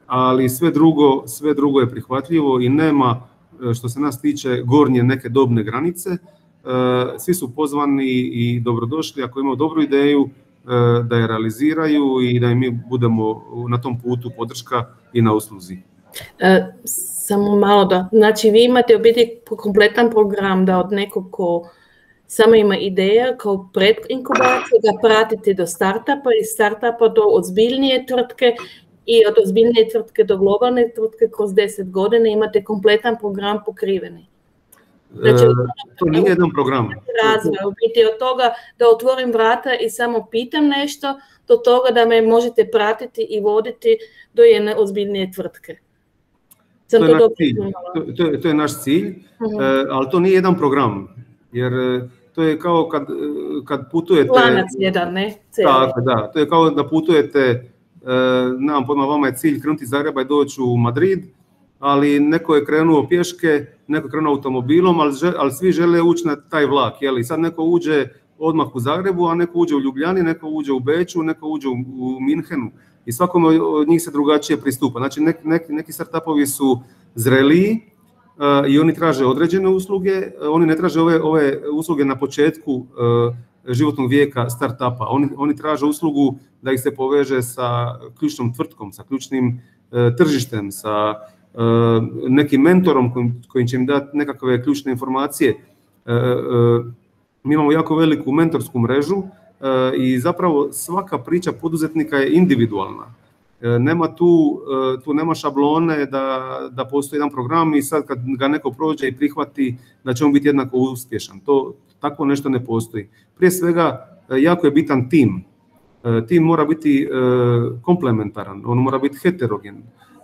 ali sve drugo, sve drugo je prihvatljivo i nema, što se nas tiče, gornje neke dobne granice. Svi su pozvani i dobrodošli ako imaju dobru ideju da je realiziraju i da im mi budemo na tom putu podrška i na usluzi. E, samo malo da, znači vi imate u biti kompletan program da od nekog ko samo ima ideja kao pred inkubaciju da pratite do startupa i startupa do ozbiljnije tvrtke i od ozbiljnije tvrtke do globalne tvrtke kroz deset godina imate kompletan program pokriveni. Znači, e, to nije jedan program. Razvoj, u biti od toga da otvorim vrata i samo pitam nešto do toga da me možete pratiti i voditi do jedne ozbiljnije tvrtke. To je, to, to, je, to je naš cilj, uh-huh. e, ali to nije jedan program, jer to je kao kad, kad putujete... Lanac jedan, ne? Tako, da, to je kao da putujete, e, nemam pojma, vama je cilj krenuti iz Zagreba i doći u Madrid, ali neko je krenuo pješke, neko je krenuo automobilom, ali, ali svi žele ući na taj vlak. Jeli? Sad neko uđe odmah u Zagrebu, a neko uđe u Ljubljani, neko uđe u Beču, neko uđe u, u Minhenu. I svakome od njih se drugačije pristupa. Znači neki, neki, neki startupovi su zreliji uh, i oni traže određene usluge, oni ne traže ove, ove usluge na početku uh, životnog vijeka startupa. Oni, oni traže uslugu da ih se poveže sa ključnom tvrtkom, sa ključnim uh, tržištem, sa uh, nekim mentorom kojim, kojim će im dati nekakve ključne informacije. Uh, uh, mi imamo jako veliku mentorsku mrežu, i zapravo svaka priča poduzetnika je individualna. Nema tu, tu nema šablone da, da postoji jedan program i sad kad ga neko prođe i prihvati da će on biti jednako uspješan. To, tako nešto ne postoji. Prije svega jako je bitan tim. Tim mora biti komplementaran, on mora biti heterogen.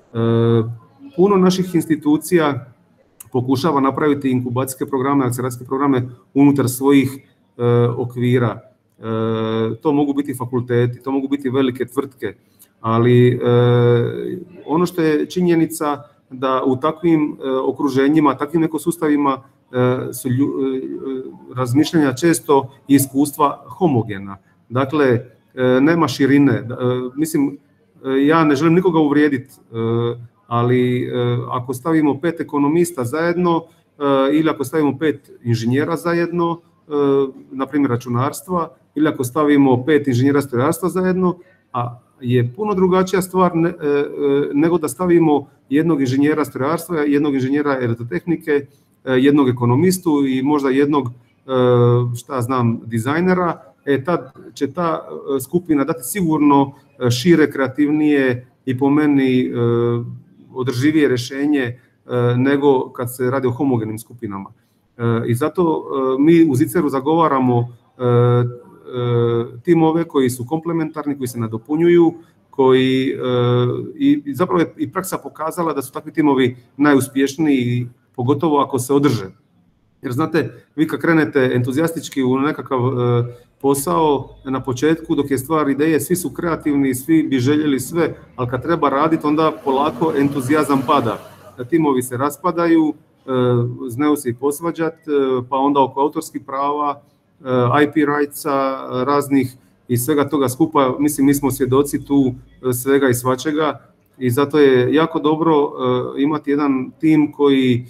Puno naših institucija pokušava napraviti inkubacijske programe, akceleracijske programe unutar svojih okvira. E, to mogu biti fakulteti, to mogu biti velike tvrtke, ali e, ono što je činjenica da u takvim e, okruženjima, takvim ekosustavima e, su lju, e, razmišljanja često i iskustva homogena. Dakle, e, nema širine. E, mislim, e, ja ne želim nikoga uvrijediti, e, ali e, ako stavimo pet ekonomista zajedno e, ili ako stavimo pet inženjera zajedno, e, na primjer računarstva, ili ako stavimo pet inženjera strojarstva zajedno, a je puno drugačija stvar ne, e, nego da stavimo jednog inženjera strojarstva, jednog inženjera elektrotehnike, e, jednog ekonomistu i možda jednog, e, šta znam, dizajnera. E, tad će ta skupina dati sigurno šire, kreativnije i po meni e, održivije rješenje e, nego kad se radi o homogenim skupinama. E, I zato e, mi u Ziceru zagovaramo e, timove koji su komplementarni, koji se nadopunjuju, koji i zapravo je i praksa pokazala da su takvi timovi najuspješniji, pogotovo ako se održe. Jer znate, vi kad krenete entuzijastički u nekakav posao na početku, dok je stvar ideje, svi su kreativni, svi bi željeli sve, ali kad treba raditi, onda polako entuzijazam pada. Timovi se raspadaju, znaju se i posvađati, pa onda oko autorskih prava, I P rightsa raznih i svega toga skupa, mislim mi smo svjedoci tu svega i svačega i zato je jako dobro imati jedan tim koji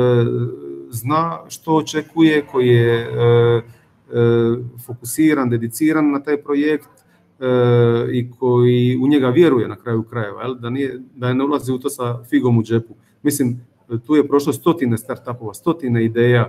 zna što očekuje, koji je fokusiran, dediciran na taj projekt i koji u njega vjeruje na kraju krajeva, da, nije, da ne ulazi u to sa figom u džepu. Mislim, tu je prošlo stotine startupova, stotine ideja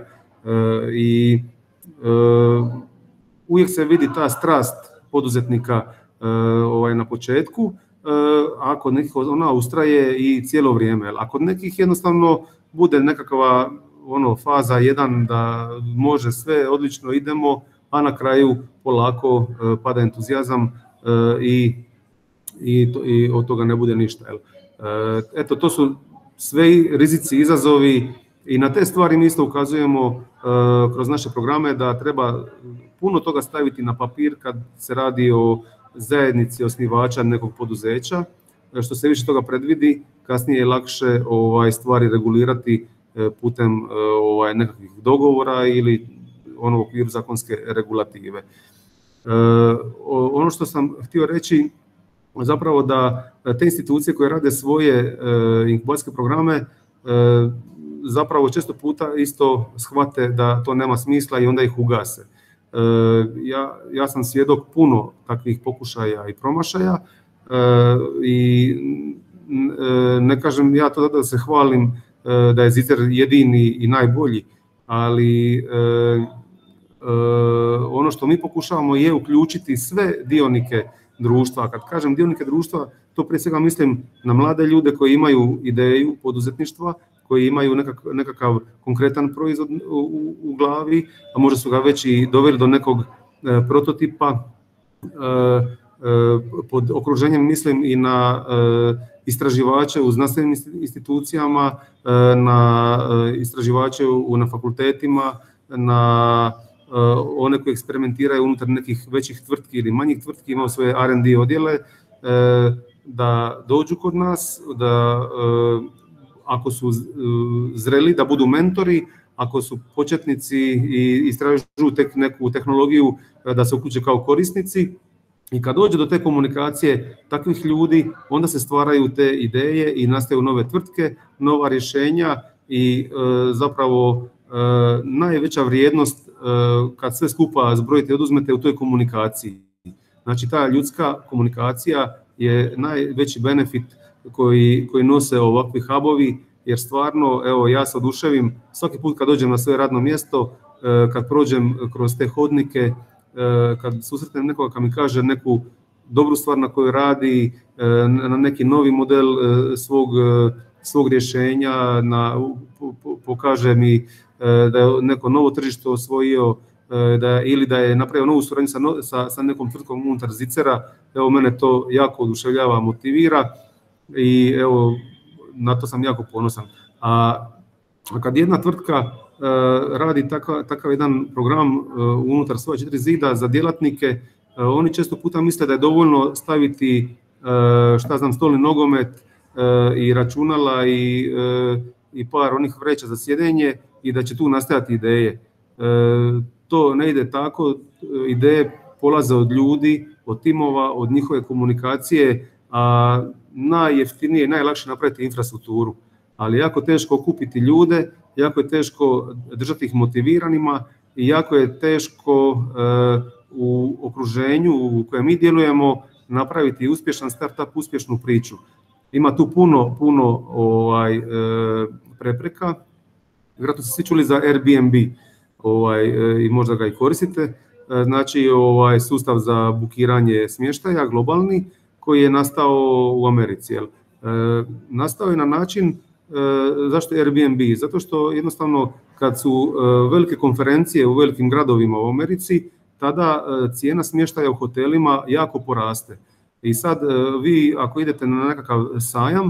i Uh, uvijek se vidi ta strast poduzetnika uh, ovaj, na početku, uh, a kod nekih ona ustraje i cijelo vrijeme. A kod nekih jednostavno bude nekakva ono, faza jedan da može sve, odlično idemo, a na kraju polako uh, pada entuzijazam uh, i, i, to, i od toga ne bude ništa. Jel? Uh, eto, to su sve rizici, izazovi. I na te stvari mi isto ukazujemo uh, kroz naše programe da treba puno toga staviti na papir kad se radi o zajednici osnivača nekog poduzeća. Što se više toga predvidi, kasnije je lakše ovaj, stvari regulirati uh, putem uh, ovaj, nekakvih dogovora ili ono u okviru zakonske regulative. Uh, ono što sam htio reći, zapravo da te institucije koje rade svoje inkubacijske programe zapravo često puta isto shvate da to nema smisla i onda ih ugase. Ja, ja sam svjedok puno takvih pokušaja i promašaja i ne kažem ja to da se hvalim da je Zicer jedini i najbolji, ali ono što mi pokušavamo je uključiti sve dionike društva. Kad kažem dionike društva, to prije svega mislim na mlade ljude koji imaju ideju poduzetništva, koji imaju nekakav, nekakav konkretan proizvod u, u glavi, a možda su ga već i doveli do nekog e, prototipa. E, e, pod okruženjem mislim i na e, istraživače u znanstvenim institucijama, e, na e, istraživače u, na fakultetima, na e, one koji eksperimentiraju unutar nekih većih tvrtki ili manjih tvrtki, imaju svoje R and D odjele, e, da dođu kod nas, da e, ako su zreli da budu mentori, ako su početnici i istražuju tek neku tehnologiju da se uključe kao korisnici. I kad dođe do te komunikacije takvih ljudi, onda se stvaraju te ideje i nastaju nove tvrtke, nova rješenja i e, zapravo e, najveća vrijednost e, kad sve skupa zbrojite i oduzmete u toj komunikaciji. Znači ta ljudska komunikacija je najveći benefit koji, koji nose ovakvi hubovi, jer stvarno, evo, ja se oduševim svaki put kad dođem na svoje radno mjesto, kad prođem kroz te hodnike, kad susretnem nekoga kad mi kaže neku dobru stvar na kojoj radi, na neki novi model svog, svog rješenja, na, pokaže mi da je neko novo tržište osvojio, da, ili da je napravio novu suradnju sa, sa, sa nekom tvrtkom unutar Zicera, evo, mene to jako oduševljava, motivira. I evo, na to sam jako ponosan. A kad jedna tvrtka uh, radi takav, takav jedan program uh, unutar svoje četiri zida za djelatnike, uh, oni često puta misle da je dovoljno staviti uh, šta znam, stolni nogomet uh, i računala i, uh, i par onih vreća za sjedenje i da će tu nastajati ideje. Uh, to ne ide tako, ideje polaze od ljudi, od timova, od njihove komunikacije, a najjeftinije i najlakše napraviti infrastrukturu, ali jako teško okupiti ljude, jako je teško držati ih motiviranima i jako je teško uh, u okruženju u kojem mi djelujemo napraviti uspješan startup, uspješnu priču. Ima tu puno, puno ovaj, uh, prepreka. Vjerojatno ste svi čuli za Airbnb ovaj, uh, i možda ga i koristite. Uh, znači ovaj, sustav za bukiranje smještaja globalni, koji je nastao u Americi. Jel? E, nastao je na način, e, zašto Airbnb? Zato što jednostavno kad su e, velike konferencije u velikim gradovima u Americi, tada e, cijena smještaja u hotelima jako poraste. I sad e, vi ako idete na nekakav sajam, e,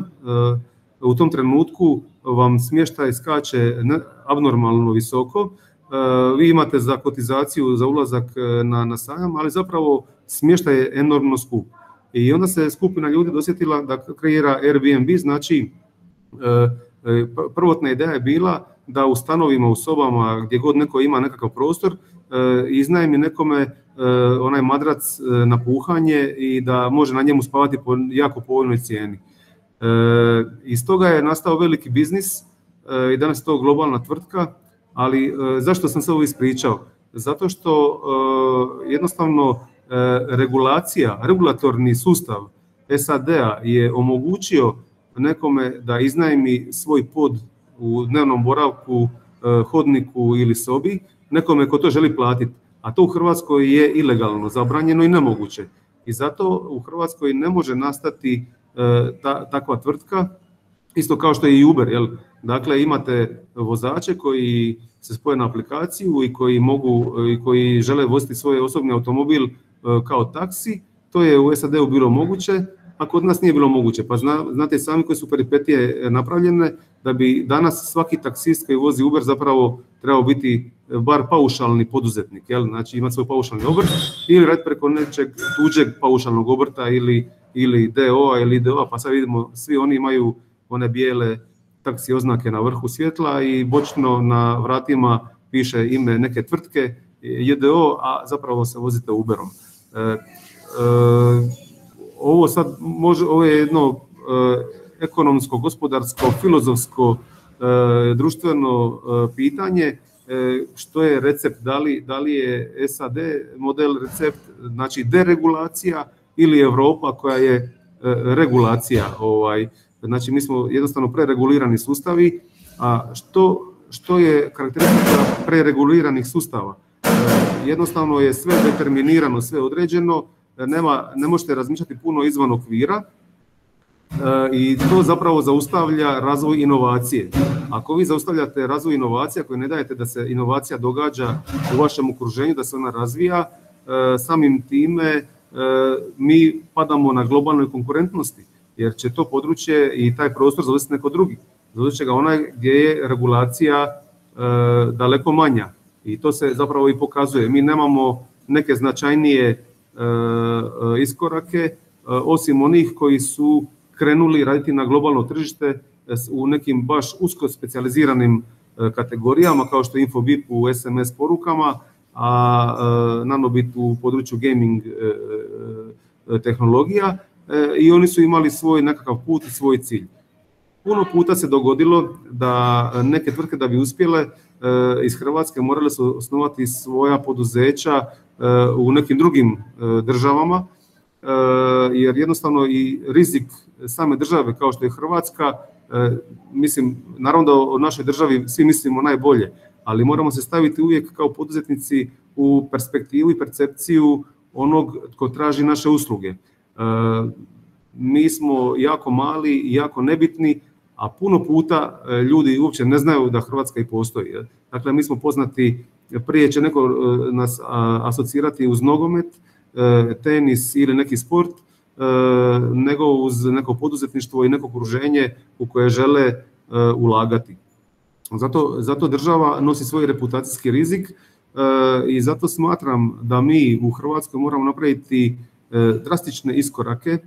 u tom trenutku vam smještaj skače ne, abnormalno visoko, e, vi imate za kotizaciju za ulazak na, na sajam, ali zapravo smještaj je enormno skup. I onda se skupina ljudi dosjetila da kreira Airbnb, znači prvotna ideja je bila da u stanovima, u sobama gdje god neko ima nekakav prostor, iznajmi nekome onaj madrac na puhanje i da može na njemu spavati po jako povoljnoj cijeni. Iz toga je nastao veliki biznis i danas je to globalna tvrtka, ali zašto sam se ovo ispričao? Zato što jednostavno regulacija, regulatorni sustav S A D-a je omogućio nekome da iznajmi svoj pod u dnevnom boravku, hodniku ili sobi, nekome ko to želi platiti. A to u Hrvatskoj je ilegalno, zabranjeno i nemoguće. I zato u Hrvatskoj ne može nastati ta, takva tvrtka, isto kao što je i Uber. Jel? Dakle, imate vozače koji se spoje na aplikaciju i koji mogu i koji žele voziti svoj osobni automobil kao taksi. To je u S A D-u bilo moguće, a kod nas nije bilo moguće. Pa zna, znate sami koje su peripetije napravljene da bi danas svaki taksist koji vozi Uber zapravo trebao biti bar paušalni poduzetnik, jel? Znači imati svoj paušalni obrt ili raditi preko nečeg tuđeg paušalnog obrta ili, ili D O A ili D O A, pa sad vidimo svi oni imaju one bijele taksi oznake na vrhu svjetla i bočno na vratima piše ime neke tvrtke J D O, a zapravo se vozite Uberom. E, e, ovo sad može, ovo je jedno ekonomsko, gospodarsko, filozofsko, društveno pitanje, što je recept, da li, da li je S A D model recept, znači deregulacija ili Europa koja je regulacija. Ovaj, znači mi smo jednostavno preregulirani sustavi, a što, što je karakteristika prereguliranih sustava? Jednostavno je sve determinirano, sve određeno, nema, ne možete razmišljati puno izvan okvira i to zapravo zaustavlja razvoj inovacije. Ako vi zaustavljate razvoj inovacija, ako ne dajete da se inovacija događa u vašem okruženju, da se ona razvija, samim time mi padamo na globalnoj konkurentnosti, jer će to područje i taj prostor zauzeti neko drugi. Zauzeti će ga onaj gdje je regulacija daleko manja. I to se zapravo i pokazuje. Mi nemamo neke značajnije iskorake, osim onih koji su krenuli raditi na globalno tržište u nekim baš usko specijaliziranim kategorijama, kao što je Infobip u S M S porukama, a Nanobit u području gaming tehnologija, i oni su imali svoj nekakav put i svoj cilj. Puno puta se dogodilo da neke tvrtke da bi uspjele iz Hrvatske morale su osnovati svoja poduzeća u nekim drugim državama, jer jednostavno i rizik same države kao što je Hrvatska, mislim, naravno da o našoj državi svi mislimo najbolje, ali moramo se staviti uvijek kao poduzetnici u perspektivu i percepciju onog tko traži naše usluge. Mi smo jako mali i jako nebitni, a puno puta ljudi uopće ne znaju da Hrvatska i postoji. Dakle, mi smo poznati, prije će neko nas asocirati uz nogomet, tenis ili neki sport, nego uz neko poduzetništvo i neko okruženje u koje žele ulagati. Zato, zato država nosi svoj reputacijski rizik i zato smatram da mi u Hrvatskoj moramo napraviti drastične iskorake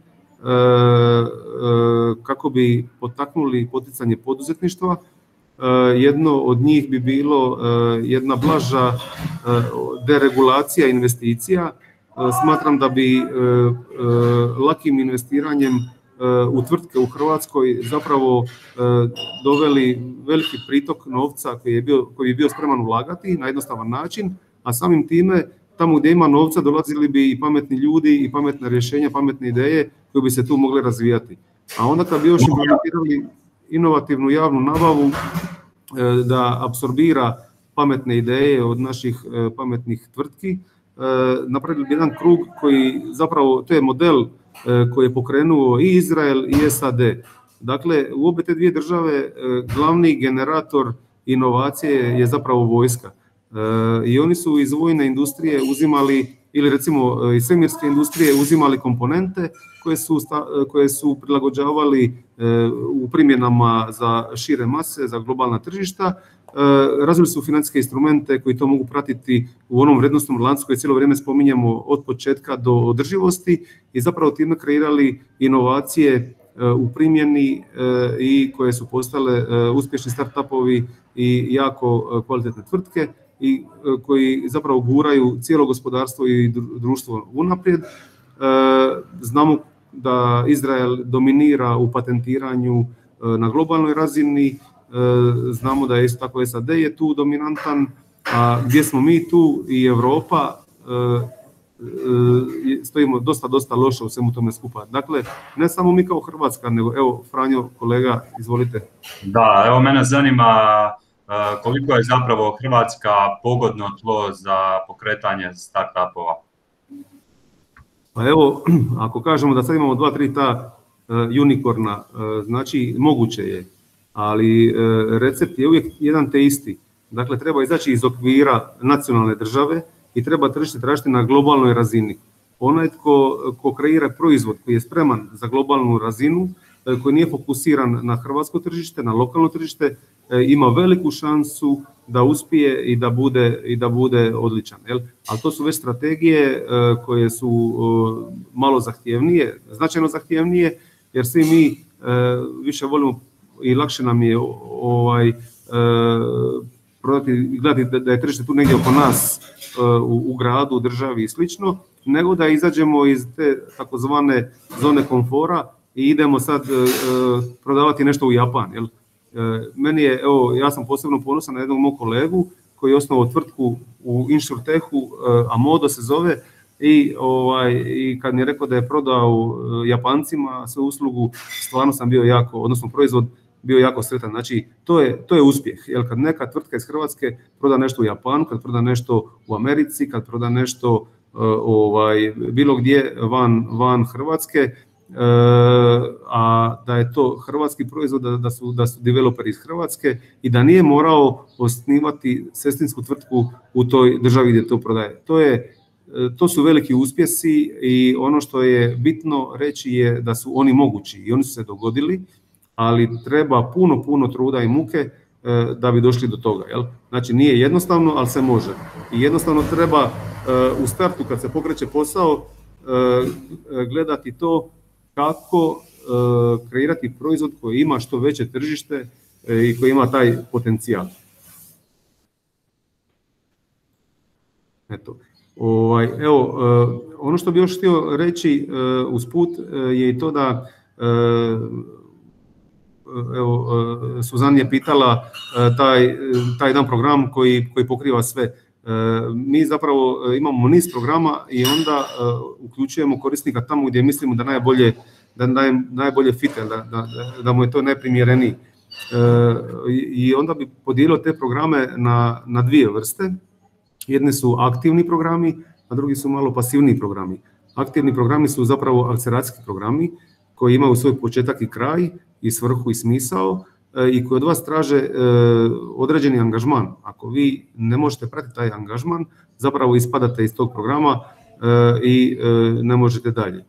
kako bi potaknuli poticanje poduzetništva. Jedno od njih bi bilo jedna blaža deregulacija investicija. Smatram da bi lakim investiranjem u tvrtke u Hrvatskoj zapravo doveli veliki pritok novca koji je bio, koji je bio spreman ulagati na jednostavan način, a samim time tamo gdje ima novca dolazili bi i pametni ljudi i pametna rješenja, pametne ideje koje bi se tu mogle razvijati. A onda kad bi još implementirali inovativnu javnu nabavu da apsorbira pametne ideje od naših pametnih tvrtki, napravili bi jedan krug koji zapravo, to je model koji je pokrenuo i Izrael i S A D. Dakle, u obe te dvije države glavni generator inovacije je zapravo vojska. I oni su iz vojne industrije uzimali, ili recimo iz svemirske industrije uzimali komponente koje su, koje su prilagođavali u primjenama za šire mase, za globalna tržišta. Razvili su financijske instrumente koji to mogu pratiti u onom vrijednosnom lancu koji cijelo vrijeme spominjemo od početka do održivosti i zapravo time kreirali inovacije u primjeni i koje su postale uspješni startupovi i jako kvalitetne tvrtke i koji zapravo guraju cijelo gospodarstvo i društvo unaprijed. Znamo da Izrael dominira u patentiranju na globalnoj razini, znamo da je isto tako S A D je tu dominantan, a gdje smo mi tu i Europa stojimo dosta, dosta loše u svemu tome skupa. Dakle, ne samo mi kao Hrvatska, nego evo Franjo, kolega, izvolite. Da, evo mene zanima koliko je zapravo Hrvatska pogodno tlo za pokretanje startupova. Pa evo, ako kažemo da sad imamo dva, tri ta unikorna, znači moguće je, ali recept je uvijek jedan te isti. Dakle, treba izaći iz okvira nacionalne države i treba tržište tražiti na globalnoj razini. Onaj tko, tko kreira proizvod koji je spreman za globalnu razinu, koji nije fokusiran na hrvatsko tržište, na lokalno tržište, ima veliku šansu da uspije i da bude, i da bude odličan. Jel? Ali to su već strategije koje su malo zahtjevnije, značajno zahtjevnije, jer svi mi više volimo i lakše nam je ovaj, prodati, gledati da je tržište tu negdje oko nas u, u gradu, u državi i slično, nego da izađemo iz te takozvane zone komfora i idemo sad prodavati nešto u Japan. Jel? Meni je, evo, ja sam posebno ponosan na jednog mog kolegu koji je osnovao tvrtku u InsurTechu, Amodo se zove, i, ovaj, i kad mi je rekao da je prodao Japancima svoju uslugu, stvarno sam bio jako, odnosno proizvod, bio jako sretan. Znači, to je, to je uspjeh. Jer kad neka tvrtka iz Hrvatske proda nešto u Japanu, kad proda nešto u Americi, kad proda nešto ovaj, bilo gdje van, van Hrvatske, a da je to hrvatski proizvod, da su, da su developeri iz Hrvatske i da nije morao osnivati sestrinsku tvrtku u toj državi gdje to prodaje. To je, to su veliki uspjesi i ono što je bitno reći je da su oni mogući i oni su se dogodili, ali treba puno, puno truda i muke da bi došli do toga. Jel? Znači nije jednostavno, ali se može. I jednostavno treba u startu kad se pokreće posao gledati to kako kreirati proizvod koji ima što veće tržište i koji ima taj potencijal. Eto. Ovaj, evo, ono što bih još htio reći usput je i to da evo, Suzan je pitala taj, taj jedan program koji, koji pokriva sve. Mi zapravo imamo niz programa i onda uključujemo korisnika tamo gdje mislimo da najbolje, da naj, najbolje fite, da, da, da mu je to najprimjereniji. I onda bi podijelio te programe na, na dvije vrste. Jedni su aktivni programi, a drugi su malo pasivni programi. Aktivni programi su zapravo akceleracijski programi koji imaju svoj početak i kraj i svrhu i smisao i koji od vas traže određeni angažman. Ako vi ne možete pratiti taj angažman, zapravo ispadate iz tog programa i ne možete dalje.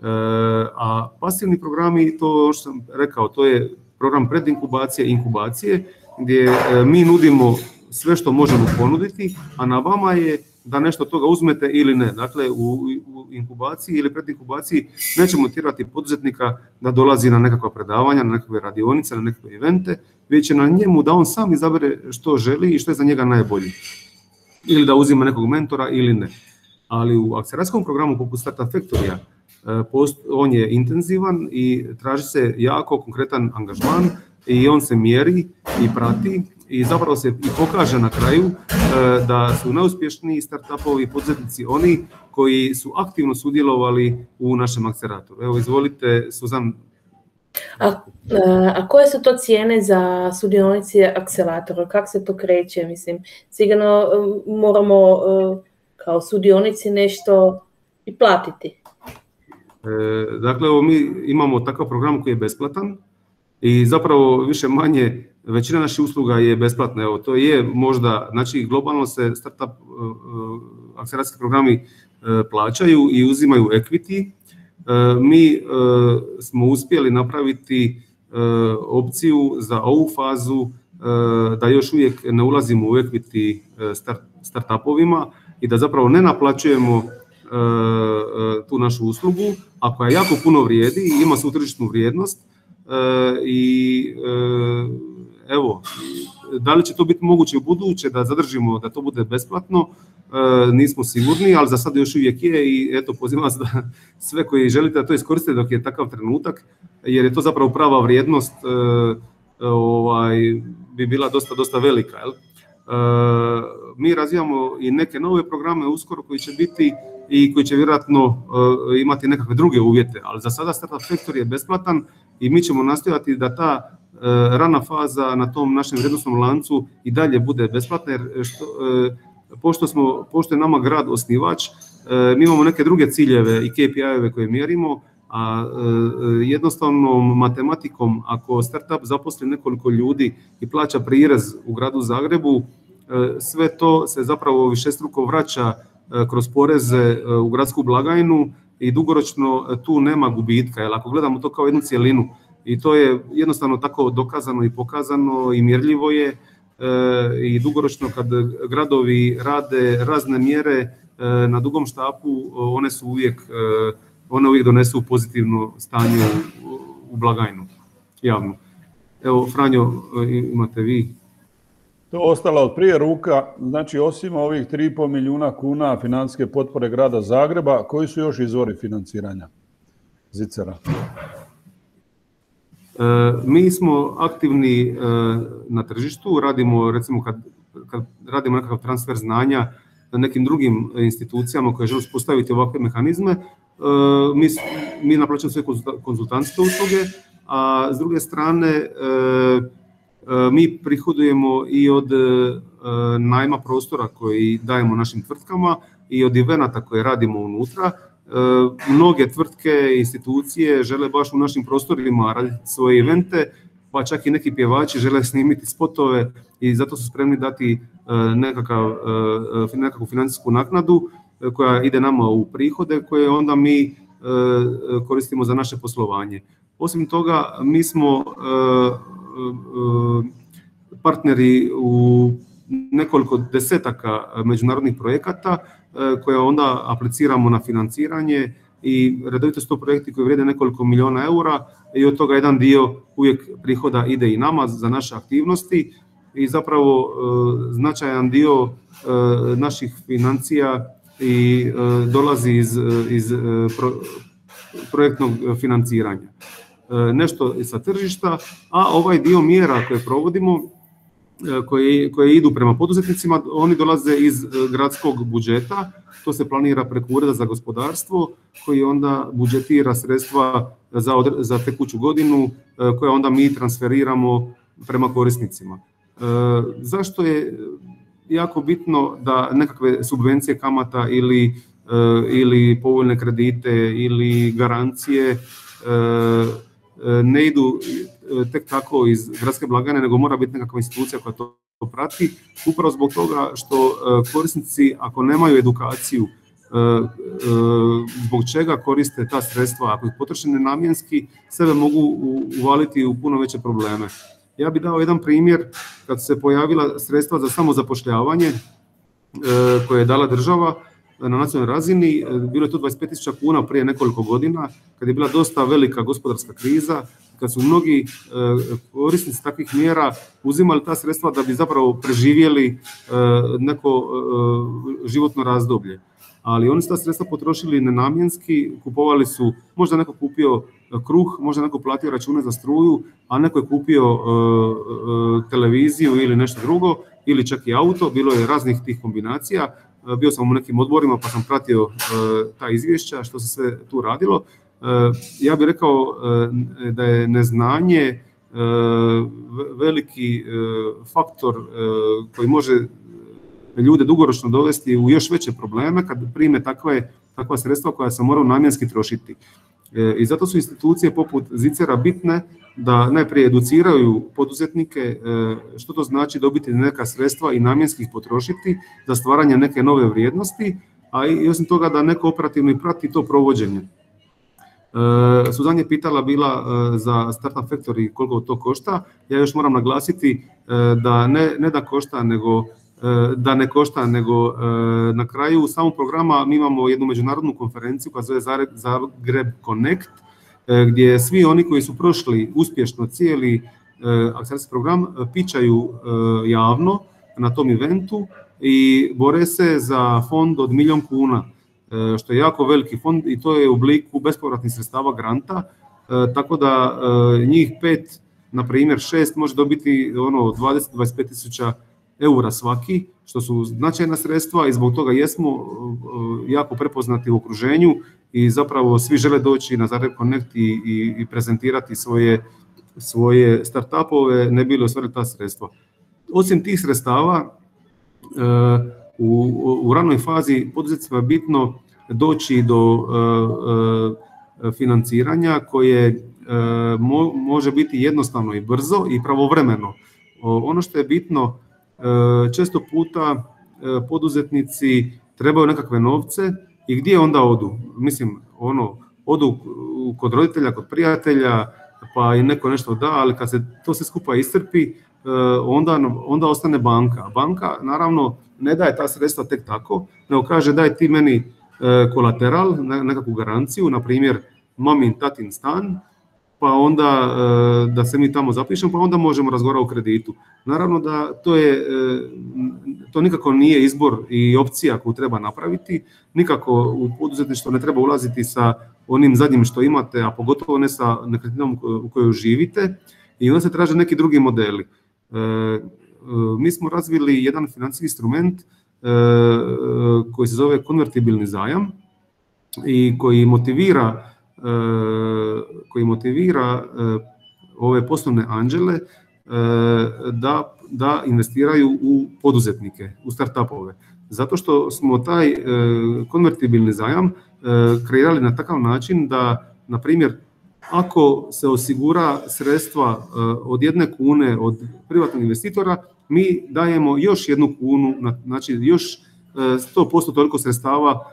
A pasivni programi, to što sam rekao, to je program predinkubacije i inkubacije gdje mi nudimo sve što možemo ponuditi, a na vama je da nešto toga uzmete ili ne. Dakle, u, u inkubaciji ili predinkubaciji nećemo tjerati poduzetnika da dolazi na nekakva predavanja, na nekakve radionice, na nekakve evente, već je na njemu da on sam izabere što želi i što je za njega najbolje. Ili da uzima nekog mentora ili ne. Ali u akceleracijskom programu poput Startup Factory-a on je intenzivan i traži se jako konkretan angažman i on se mjeri i prati i zapravo se i pokaže na kraju da su najuspješniji startupovi poduzetnici oni koji su aktivno sudjelovali u našem akceleratoru. Evo, izvolite, Suzan. A, a koje su to cijene za sudionice akceleratora? Kako se to kreće? Mislim, sigurno moramo kao sudionici nešto i platiti. E, dakle, evo, mi imamo takav program koji je besplatan i zapravo više manje većina naših usluga je besplatna. Evo, to je možda, znači globalno se startup uh, akceleracijski programi uh, plaćaju i uzimaju equity. Uh, mi uh, smo uspjeli napraviti uh, opciju za ovu fazu uh, da još uvijek ne ulazimo u equity uh, start, startupovima i da zapravo ne naplaćujemo uh, uh, tu našu uslugu, a koja jako puno vrijedi i ima svu tržišnu vrijednost uh, i uh, evo, da li će to biti moguće u buduće da zadržimo da to bude besplatno, e, nismo sigurni, ali za sad još uvijek je i eto, pozivam vas da sve koji želite da to iskoristite dok je takav trenutak, jer je to zapravo prava vrijednost, e, ovaj, bi bila dosta, dosta velika. Jel? E, mi razvijamo i neke nove programe uskoro koji će biti i koji će vjerojatno e, imati nekakve druge uvjete, ali za sada Startup Factory je besplatan i mi ćemo nastojati da ta rana faza na tom našem vrijednosnom lancu i dalje bude besplatna, jer što, pošto, smo, pošto je nama grad osnivač, mi imamo neke druge ciljeve i K P I-eve koje mjerimo, a jednostavnom matematikom, ako startup zaposli nekoliko ljudi i plaća prirez u gradu Zagrebu, sve to se zapravo višestruko vraća kroz poreze u gradsku blagajnu i dugoročno tu nema gubitka, jer ako gledamo to kao jednu cjelinu, i to je jednostavno tako dokazano i pokazano i mjerljivo je e, i dugoročno kad gradovi rade razne mjere e, na dugom štapu, one su uvijek, e, one uvijek donesu pozitivno stanje u, u blagajnu javnu. Evo, Franjo, imate vi. To ostala od prije ruka, znači osim ovih tri i pol milijuna kuna financijske potpore grada Zagreba, koji su još izvori financiranja Zicera? E, mi smo aktivni e, na tržištu, radimo recimo kad, kad radimo nekakav transfer znanja na nekim drugim institucijama koje žele uspostaviti ovakve mehanizme, e, mi, mi naplaćamo sve konzultantske usluge, a s druge strane e, mi prihodujemo i od najma prostora koji dajemo našim tvrtkama i od evenata koje radimo unutra. Mnoge tvrtke i institucije žele baš u našim prostorima raditi svoje evente, pa čak i neki pjevači žele snimiti spotove i zato su spremni dati nekakav, nekakvu financijsku naknadu koja ide nama u prihode koje onda mi koristimo za naše poslovanje. Osim toga, mi smo partneri u nekoliko desetaka međunarodnih projekata koje onda apliciramo na financiranje i redovito su to projekti koji vrijede nekoliko milijuna eura i od toga jedan dio uvijek prihoda ide i nama za naše aktivnosti i zapravo značajan dio naših financija i dolazi iz, iz projektnog financiranja. Nešto sa tržišta, a ovaj dio mjera koje provodimo, koje, koje idu prema poduzetnicima, oni dolaze iz gradskog budžeta, to se planira preko Ureda za gospodarstvo, koji onda budžetira sredstva za, za tekuću godinu, koje onda mi transferiramo prema korisnicima. Zašto je jako bitno da nekakve subvencije kamata ili, ili povoljne kredite ili garancije ne idu tek tako iz gradske blagajne, nego mora biti nekakva institucija koja to prati, upravo zbog toga što korisnici ako nemaju edukaciju zbog čega koriste ta sredstva, ako ih potroše nenamjenski, sebe mogu uvaliti u puno veće probleme. Ja bih dao jedan primjer kad se pojavila sredstva za samozapošljavanje koje je dala država na nacionalnoj razini, bilo je to dvadeset pet tisuća kuna prije nekoliko godina, kad je bila dosta velika gospodarska kriza, kad su mnogi korisnici takvih mjera uzimali ta sredstva da bi zapravo preživjeli neko životno razdoblje. Ali oni su ta sredstva potrošili nenamjenski, kupovali su, možda neko kupio kruh, možda neko platio račune za struju, a neko je kupio televiziju ili nešto drugo, ili čak i auto, bilo je raznih tih kombinacija. Bio sam u nekim odborima pa sam pratio ta izvješća što se sve tu radilo. Ja bih rekao da je neznanje veliki faktor koji može ljude dugoročno dovesti u još veće probleme kad prime takve, takva sredstva koja se moraju namjenski trošiti. I zato su institucije poput Zicera bitne da najprije educiraju poduzetnike što to znači dobiti neka sredstva i namjenski ih potrošiti za stvaranje neke nove vrijednosti, a i osim toga da neko operativno i prati to provođenje. Suzan je pitala bila za Startup Factory koliko to košta. Ja još moram naglasiti da ne, ne da košta, nego da ne košta, nego na kraju samog programa mi imamo jednu međunarodnu konferenciju koja zove Zagreb Connect, gdje svi oni koji su prošli uspješno cijeli akceleracijski program pičaju javno na tom eventu i bore se za fond od milijun kuna, što je jako veliki fond i to je u obliku bespovratnih sredstava granta, tako da njih pet, na primjer šest, može dobiti ono dvadeset do dvadeset pet tisuća eura svaki, što su značajna sredstva i zbog toga jesmo jako prepoznati u okruženju i zapravo svi žele doći na Zagreb Connect i, i, i prezentirati svoje, svoje startupove, ne bi li ostvarili ta sredstva. Osim tih sredstava, u, u ranoj fazi poduzetnicima je bitno doći do financiranja koje mo, može biti jednostavno i brzo i pravovremeno. Ono što je bitno, često puta poduzetnici trebaju nekakve novce i gdje onda odu? Mislim, ono, odu kod roditelja, kod prijatelja, pa i neko nešto da, ali kad se to sve skupa iscrpi, onda, onda ostane banka. Banka naravno ne daje ta sredstva tek tako, nego kaže daj ti meni kolateral, nekakvu garanciju, na primjer mamin, tatin stan, pa onda da se mi tamo zapišemo, pa onda možemo razgovarati o kreditu. Naravno da to je, to nikako nije izbor i opcija koju treba napraviti, nikako u poduzetništvo ne treba ulaziti sa onim zadnjim što imate, a pogotovo ne sa nekretninom u kojoj živite, i onda se traže neki drugi modeli. Mi smo razvili jedan financijski instrument koji se zove konvertibilni zajam i koji motivira koji motivira ove poslovne anđele da, da investiraju u poduzetnike, u startupove. Zato što smo taj konvertibilni zajam kreirali na takav način da, na primjer, ako se osigura sredstva od jedne kune od privatnog investitora, mi dajemo još jednu kunu, znači još sto posto toliko sredstava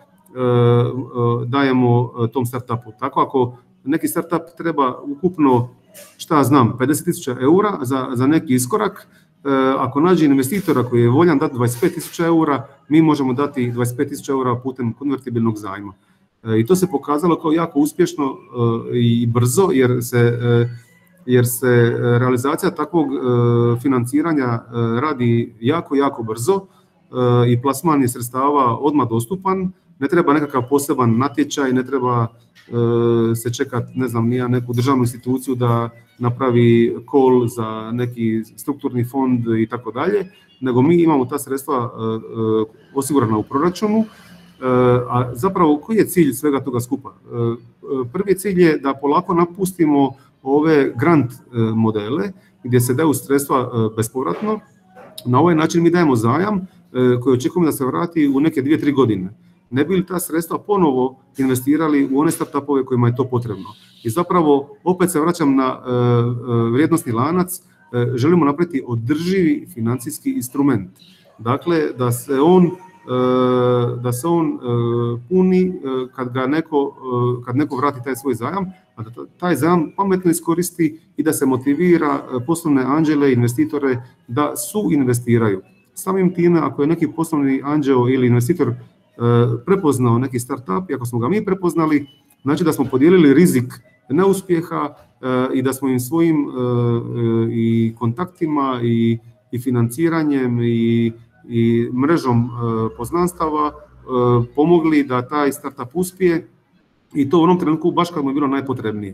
dajemo tom startupu. Tako ako neki startup treba ukupno, šta znam, pedeset tisuća eura za, za neki iskorak, ako nađe investitora koji je voljan dati dvadeset pet tisuća eura, mi možemo dati dvadeset pet tisuća eura putem konvertibilnog zajma. I to se pokazalo kao jako uspješno i brzo, jer se, jer se realizacija takvog financiranja radi jako, jako brzo i plasman je sredstava odmah dostupan. Ne treba nekakav poseban natječaj, ne treba se čekati, ne znam, nija neku državnu instituciju da napravi call za neki strukturni fond i tako dalje, nego mi imamo ta sredstva osigurana u proračunu. A zapravo koji je cilj svega toga skupa? Prvi cilj je da polako napustimo ove grant modele gdje se daju sredstva bespovratno. Na ovaj način mi dajemo zajam koji očekujemo da se vrati u neke dvije, tri godine. Ne bi li ta sredstva ponovo investirali u one startupove kojima je to potrebno. I zapravo opet se vraćam na vrijednosni lanac, želimo napraviti održivi financijski instrument. Dakle, da se on da se on puni kad ga neko, kad neko vrati taj svoj zajam, a da taj zajam pametno iskoristi i da se motivira poslovne anđele, investitore da su investiraju. Samim time, ako je neki poslovni anđeo ili investitor prepoznao neki startup i ako smo ga mi prepoznali, znači da smo podijelili rizik neuspjeha i da smo im svojim i kontaktima i, i financiranjem i i mrežom poznanstava pomogli da taj startup uspije, i to u onom trenutku baš kad mu je bilo najpotrebnije.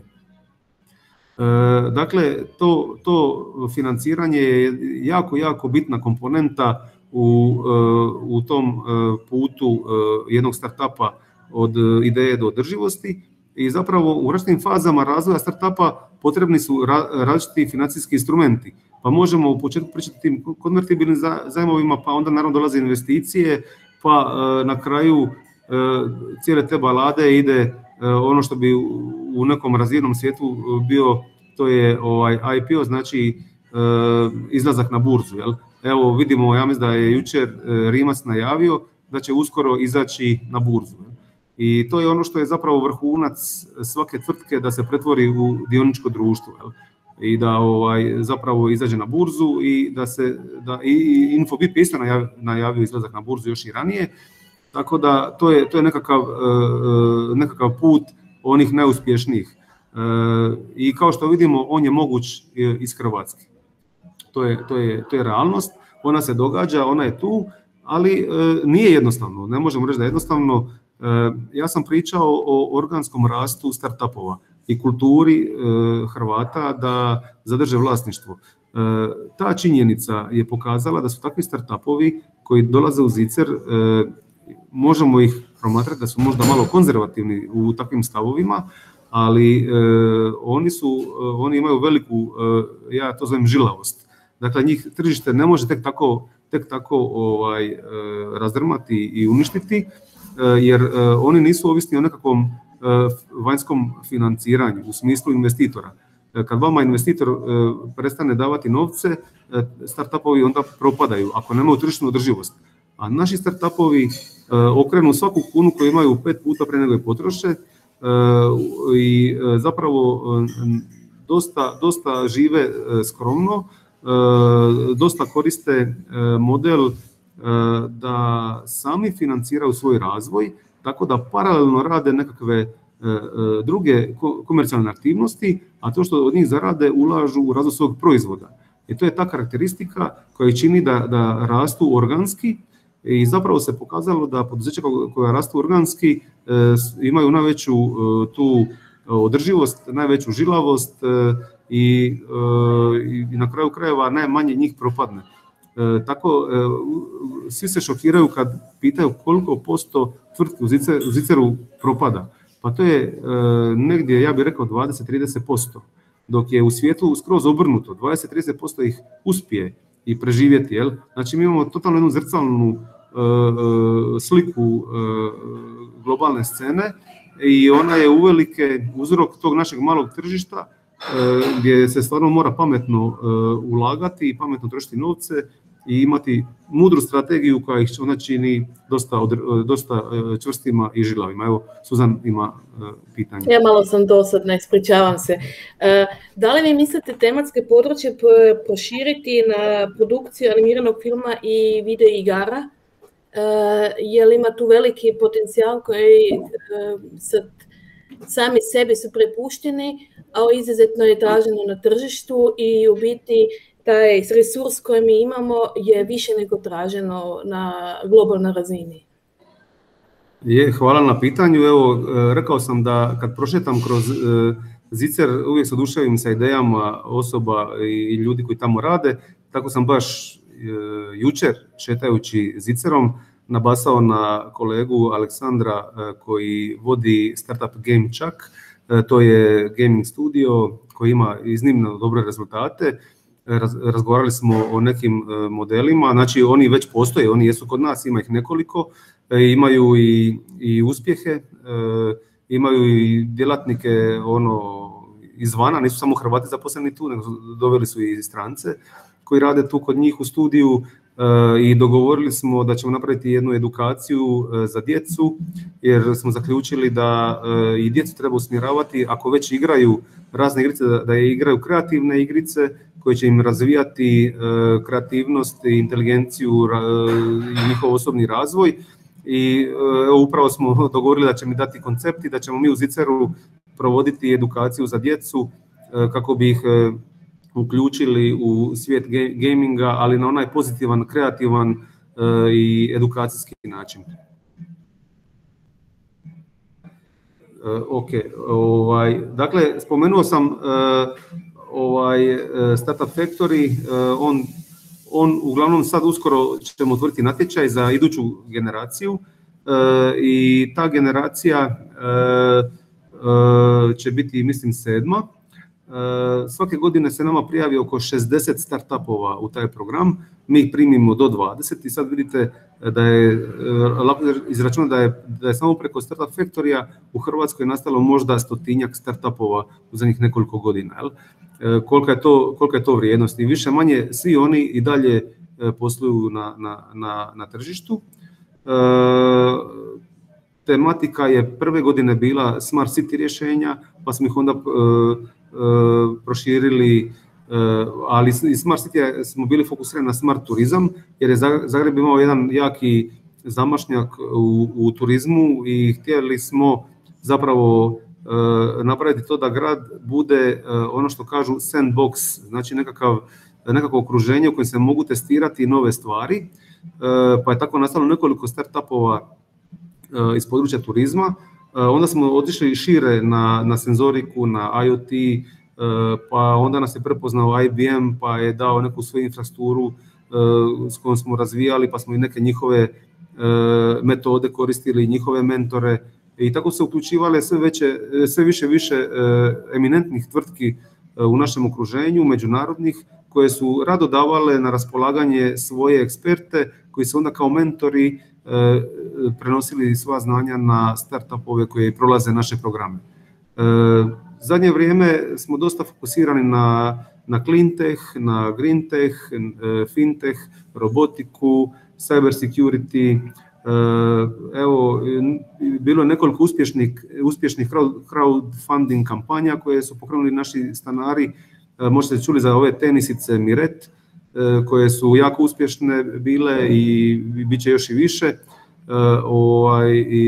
Dakle, to, to financiranje je jako, jako bitna komponenta u, u tom putu jednog startupa od ideje do održivosti, i zapravo u različitim fazama razvoja startupa potrebni su različiti financijski instrumenti. Pa možemo u početku pričati o tim konvertibilnim zajmovima, pa onda naravno dolaze investicije, pa na kraju cijele te balade ide ono što bi u nekom razvijenom svijetu bio, to je ovaj I P O, znači izlazak na burzu. Jel? Evo vidimo, ja mislim da je jučer Rimac najavio da će uskoro izaći na burzu. Jel? I to je ono što je zapravo vrhunac svake tvrtke, da se pretvori u dioničko društvo. Jel? I da ovaj, zapravo izađe na burzu, i da se da i Infobip je isto najavio, najavio izlazak na burzu još i ranije, tako da to je to je nekakav nekakav put onih najuspješnijih, i kao što vidimo on je moguć iz Hrvatske. To je to je to je realnost, ona se događa, ona je tu, ali nije jednostavno, ne možemo reći da je jednostavno. Ja sam pričao o organskom rastu startupova i kulturi Hrvata da zadrže vlasništvo. Ta činjenica je pokazala da su takvi startupovi koji dolaze u zicer, možemo ih promatrati da su možda malo konzervativni u takvim stavovima, ali oni su, oni imaju veliku, ja to zovem žilavost. Dakle, njih tržište ne može tek tako, tek tako ovaj, razdrmati i uništiti, jer oni nisu ovisni o nekakvom vanjskom financiranju u smislu investitora. Kad vama investitor prestane davati novce, startupovi onda propadaju ako nemaju tržišnu održivost. A naši startupovi okrenu svaku kunu koju imaju pet puta pre nego je potroše, i zapravo dosta, dosta žive skromno, dosta koriste model da sami financiraju svoj razvoj, tako da paralelno rade nekakve druge komercijalne aktivnosti, a to što od njih zarade ulažu u razvoj svog proizvoda. I to je ta karakteristika koja čini da, da rastu organski i zapravo se pokazalo da poduzeća koja rastu organski imaju najveću tu održivost, najveću žilavost i, i na kraju krajeva najmanje njih propadne. E, tako, e, svi se šokiraju kad pitaju koliko posto tvrtki u, zicer, u Ziceru propada. Pa to je e, negdje, ja bih rekao, dvadeset do trideset posto. Dok je u svijetu skroz obrnuto, dvadeset do trideset posto ih uspije i preživjeti. Jel? Znači mi imamo totalno jednu zrcalnu e, e, sliku e, globalne scene i ona je uvelike uzrok tog našeg malog tržišta gdje se stvarno mora pametno ulagati i pametno trošiti novce i imati mudru strategiju koja ih ona čini dosta, dosta čvrstima i žilavima. Evo, Suzan ima pitanje. Ja malo sam dosadna, ispričavam se. Da li vi mislite tematske područje proširiti na produkciju animiranog filma i video igara? Je li ima tu veliki potencijal koji sad sami sebi su prepušteni, a izuzetno je traženo na tržištu i u biti taj resurs koji mi imamo je više nego traženo na globalnoj razini. Je, hvala na pitanju. Evo, rekao sam da kad prošetam kroz Zicer uvijek se oduševim sa idejama osoba i ljudi koji tamo rade. Tako sam baš jučer šetajući Zicerom nabasao na kolegu Aleksandra koji vodi startup GameChuck. To je gaming studio koji ima iznimno dobre rezultate. Razgovarali smo o nekim modelima, znači oni već postoje, oni jesu kod nas, ima ih nekoliko, imaju i, i uspjehe, imaju i djelatnike ono izvana, nisu samo Hrvati zaposleni tu, nego doveli su i strance koji rade tu kod njih u studiju. I dogovorili smo da ćemo napraviti jednu edukaciju za djecu, jer smo zaključili da i djecu treba usmjeravati, ako već igraju razne igrice, da je igraju kreativne igrice koje će im razvijati kreativnost, inteligenciju i njihov osobni razvoj. I upravo smo dogovorili da će mi dati koncept i da ćemo mi u Ziceru provoditi edukaciju za djecu kako bi ih uključili u svijet gaminga, ali na onaj pozitivan, kreativan uh, i edukacijski način. Uh, ok, ovaj, dakle, spomenuo sam uh, ovaj uh, Startup Factory, uh, on, on uglavnom sad uskoro ćemo otvoriti natječaj za iduću generaciju uh, i ta generacija uh, uh, će biti, mislim, sedma. Svake godine se nama prijavi oko šezdeset startupova u taj program, mi ih primimo do dvadeset i sad vidite da je izračunano da je, da je samo preko Startup Factory-a u Hrvatskoj nastalo možda stotinjak startupova u zadnjih nekoliko godina. Jel? Kolika je to, kolika je to vrijednost i više manje svi oni i dalje posluju na, na, na, na tržištu. Tematika je prve godine bila Smart City rješenja, pa smo ih onda proširili, ali iz Smart City smo bili fokusirani na smart turizam, jer je Zagreb imao jedan jaki zamašnjak u, u turizmu i htjeli smo zapravo napraviti to da grad bude ono što kažu sandbox, znači nekakav, nekako okruženje u kojem se mogu testirati nove stvari, pa je tako nastalo nekoliko startupova iz područja turizma. Onda smo otišli šire na, na senzoriku, na IoT, pa onda nas je prepoznao I B M, pa je dao neku svoju infrastrukturu s kojom smo razvijali, pa smo i neke njihove metode koristili, njihove mentore i tako se uključivale sve, veće, sve više više eminentnih tvrtki u našem okruženju, međunarodnih, koje su rado davale na raspolaganje svoje eksperte koji su onda kao mentori prenosili sva znanja na startupove koje prolaze naše programe. Zadnje vrijeme smo dosta fokusirani na, na cleantech, na greentech, fintech, robotiku, cyber security. Evo, bilo je nekoliko uspješnih, uspješnih crowdfunding kampanja koje su pokrenuli naši stanari. Možete čuli za ove tenisice Miret, koje su jako uspješne bile i bit će još i više. Ovaj, i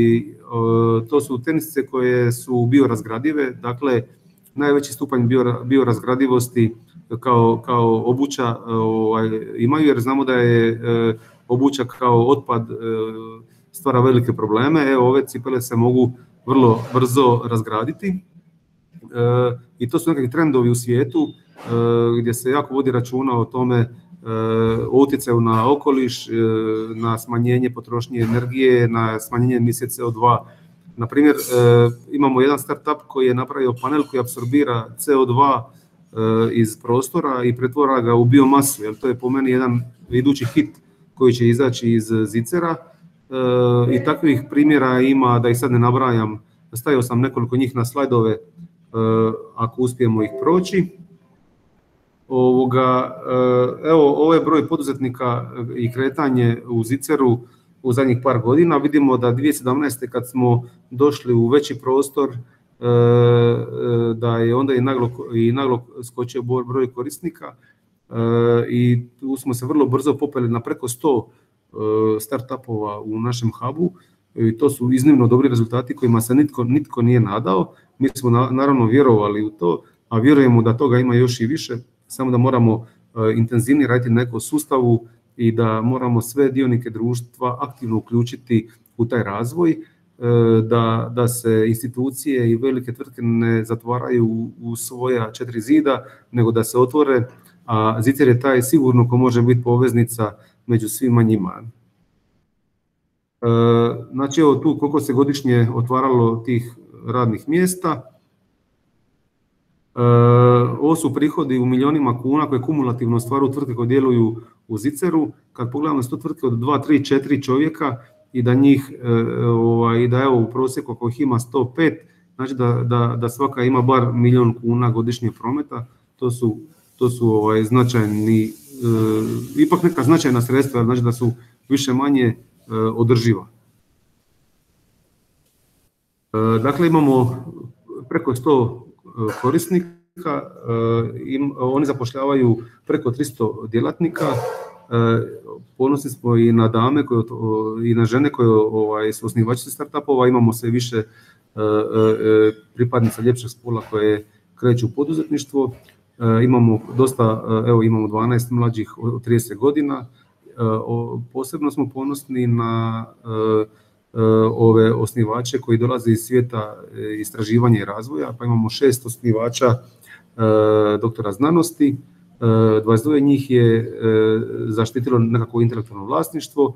to su tenisice koje su biorazgradive, dakle najveći stupanj biorazgradivosti kao, kao obuća ovaj, imaju, jer znamo da je obuća kao otpad stvara velike probleme. Evo, ove cipele se mogu vrlo brzo razgraditi i to su nekakvi trendovi u svijetu gdje se jako vodi računa o tome, o utjecaju na okoliš, na smanjenje potrošnje energije, na smanjenje emisije C O dva. Na primjer, imamo jedan startup koji je napravio panel koji apsorbira C O dva iz prostora i pretvara ga u biomasu, jer to je po meni jedan idući hit koji će izaći iz Zicera. I takvih primjera ima, da ih sad ne nabrajam, stavio sam nekoliko njih na slajdove ako uspijemo ih proći. Ovoga, evo, ovo je broj poduzetnika i kretanje u Ziceru u zadnjih par godina. Vidimo da dvije tisuće sedamnaeste kad smo došli u veći prostor, da je onda i naglo, i naglo skočio broj korisnika i tu smo se vrlo brzo popeli na preko sto startupova u našem hubu. I to su iznimno dobri rezultati kojima se nitko, nitko nije nadao. Mi smo na, naravno vjerovali u to, a vjerujemo da toga ima još i više, samo da moramo intenzivnije raditi na nekom sustavu i da moramo sve dionike društva aktivno uključiti u taj razvoj, da, da se institucije i velike tvrtke ne zatvaraju u, u svoja četiri zida, nego da se otvore, a Zicer je taj sigurno ko može biti poveznica među svima njima. Znači, evo tu koliko se godišnje otvaralo tih radnih mjesta. Ovo su prihodi u milionima kuna koje kumulativno stvaraju tvrtke koje djeluju u Ziceru. Kad pogledamo sto tvrtke od dva, tri, četiri čovjeka i da njih, ovaj, da evo u prosjeku ako ih ima sto pet, znači da, da, da svaka ima bar milijon kuna godišnje prometa, to su, to su ovaj, značajni, eh, ipak neka značajna sredstva, znači da su više manje eh, održiva. Eh, dakle, imamo preko sto korisnika, im, oni zapošljavaju preko tristo djelatnika. Ponosni smo i na dame koje, i na žene koje ovaj, su osnivačice startupova, imamo sve više pripadnica ljepšeg spola koje kreću u poduzetništvo. Imamo dosta, evo imamo dvanaest mlađih od trideset godina. Posebno smo ponosni na ove osnivače koji dolaze iz svijeta istraživanja i razvoja, pa imamo šest osnivača doktora znanosti, dvadeset dvoje njih je zaštitilo nekako intelektualno vlasništvo,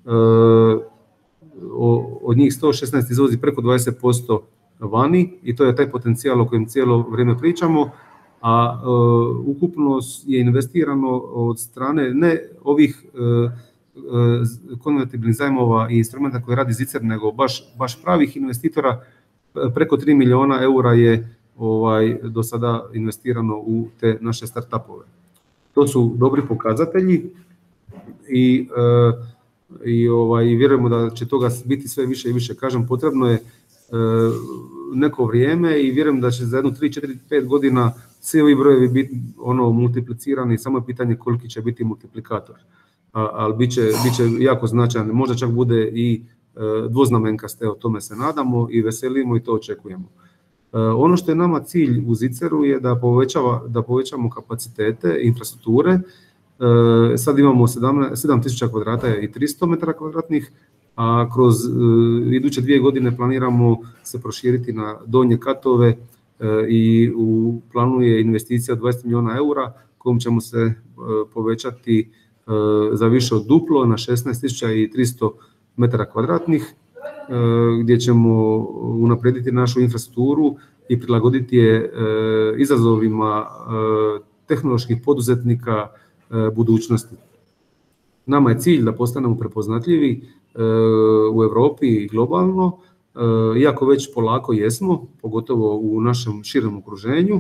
od njih sto šesnaest izvozi preko dvadeset posto vani i to je taj potencijal o kojem cijelo vrijeme pričamo, a ukupno je investirano od strane ne ovih konvertibilnih zajmova i instrumenta koje radi Zicer, nego baš, baš pravih investitora. Preko tri milijuna eura je ovaj, do sada investirano u te naše startupove. To su dobri pokazatelji i, i, ovaj, i vjerujemo da će toga biti sve više i više. Kažem, potrebno je neko vrijeme i vjerujem da će za jednu tri, četiri, pet godina svi ovi brojevi biti ono, multiplicirani, samo je pitanje koliki će biti multiplikator. Ali bit će, bit će jako značajan, možda čak bude i dvoznamenkaste, o tome se nadamo i veselimo i to očekujemo. Ono što je nama cilj u Ziceru je da, povećava, da povećamo kapacitete infrastrukture. Sad imamo sedam tisuća kvadrata i tristo metara kvadratnih, a kroz iduće dvije godine planiramo se proširiti na donje katove i u planu je investicija od dvadeset milijuna eura kojom ćemo se povećati za više od duplo na šesnaest tisuća tristo metara kvadratnih, gdje ćemo unaprijediti našu infrastrukturu i prilagoditi je izazovima tehnoloških poduzetnika budućnosti. Nama je cilj da postanemo prepoznatljivi u Europi i globalno, iako već polako jesmo, pogotovo u našem širem okruženju,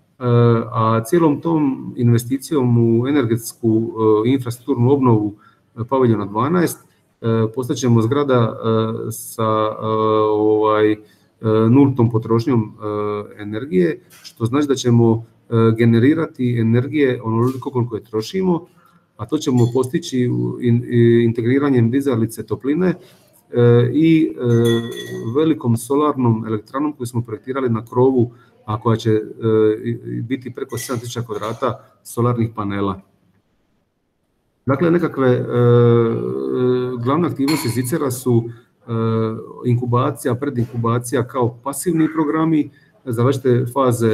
a cijelom tom investicijom u energetsku infrastrukturnu obnovu paviljona dvanaest postaćemo zgrada sa ovaj, nultom potrošnjom energije, što znači da ćemo generirati energije onoliko koliko je trošimo, a to ćemo postići integriranjem dizalice topline i velikom solarnom elektranom koju smo projektirali na krovu, a koja će biti preko sedam tisuća kvadrata solarnih panela. Dakle, nekakve glavne aktivnosti Zicera su inkubacija, predinkubacija kao pasivni programi za različite faze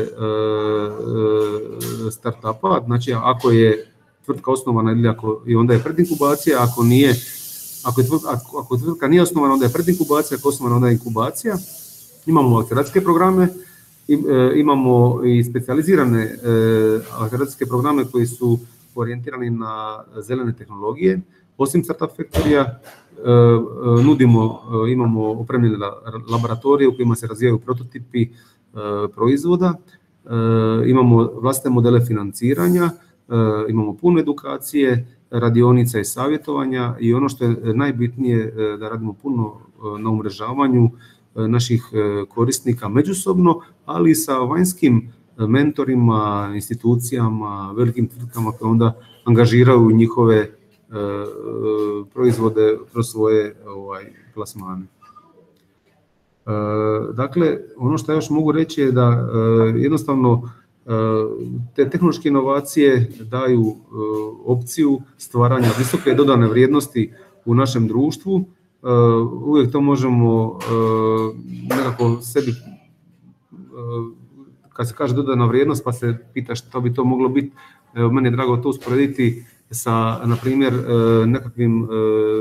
startupa, znači ako je tvrtka osnovana ili ako i onda je predinkubacija, ako nije, ako, je tvrtka, ako, ako tvrtka nije osnovana onda je predinkubacija, ako je osnovana onda je inkubacija. Imamo akceleracijske programe, imamo i specijalizirane akceleracijske programe koji su orijentirani na zelene tehnologije. Osim Startup Factory-a nudimo, imamo opremljene laboratorije u kojima se razvijaju prototipi proizvoda, imamo vlastite modele financiranja, imamo puno edukacije, radionica i savjetovanja i ono što je najbitnije da radimo puno na umrežavanju naših korisnika međusobno, ali i sa vanjskim mentorima, institucijama, velikim tvrtkama koje onda angažiraju njihove proizvode kroz svoje ovaj, plasmane. Dakle, ono što ja još mogu reći je da jednostavno te tehnološke inovacije daju opciju stvaranja visoke dodane vrijednosti u našem društvu. Uvijek to možemo nekako sebi, kad se kaže dodana vrijednost pa se pita što bi to moglo biti, meni je drago to usporediti sa, na primjer, nekakvim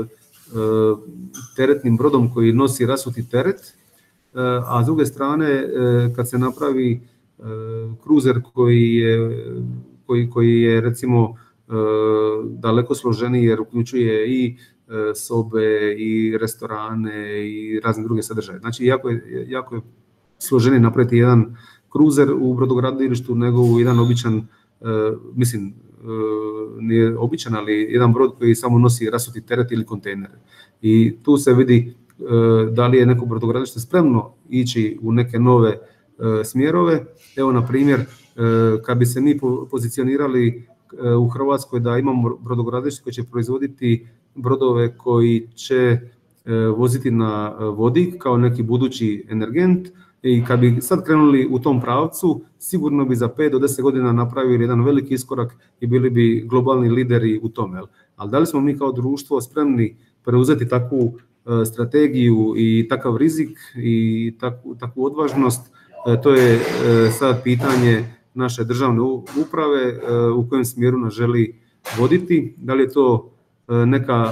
teretnim brodom koji nosi rasuti teret, a s druge strane kad se napravi kruzer koji je, koji, koji je recimo daleko složeniji jer uključuje i sobe i restorane i razne druge sadržaje. Znači jako je, jako je složeniji napraviti jedan kruzer u brodogradilištu nego u jedan običan, mislim, nije običan, ali jedan brod koji samo nosi rasuti teret ili kontejnere. I tu se vidi da li je neko brodogradilište spremno ići u neke nove smjerove. Evo, na primjer, kad bi se mi pozicionirali u Hrvatskoj da imamo brodogradilište koje će proizvoditi brodove koji će voziti na vodik kao neki budući energent, i kad bi sad krenuli u tom pravcu, sigurno bi za pet do deset godina napravili jedan veliki iskorak i bili bi globalni lideri u tome. Ali da li smo mi kao društvo spremni preuzeti takvu strategiju i takav rizik i takvu, takvu odvažnost, to je sad pitanje naše državne uprave u kojem smjeru nas želi voditi. Da li je to neka,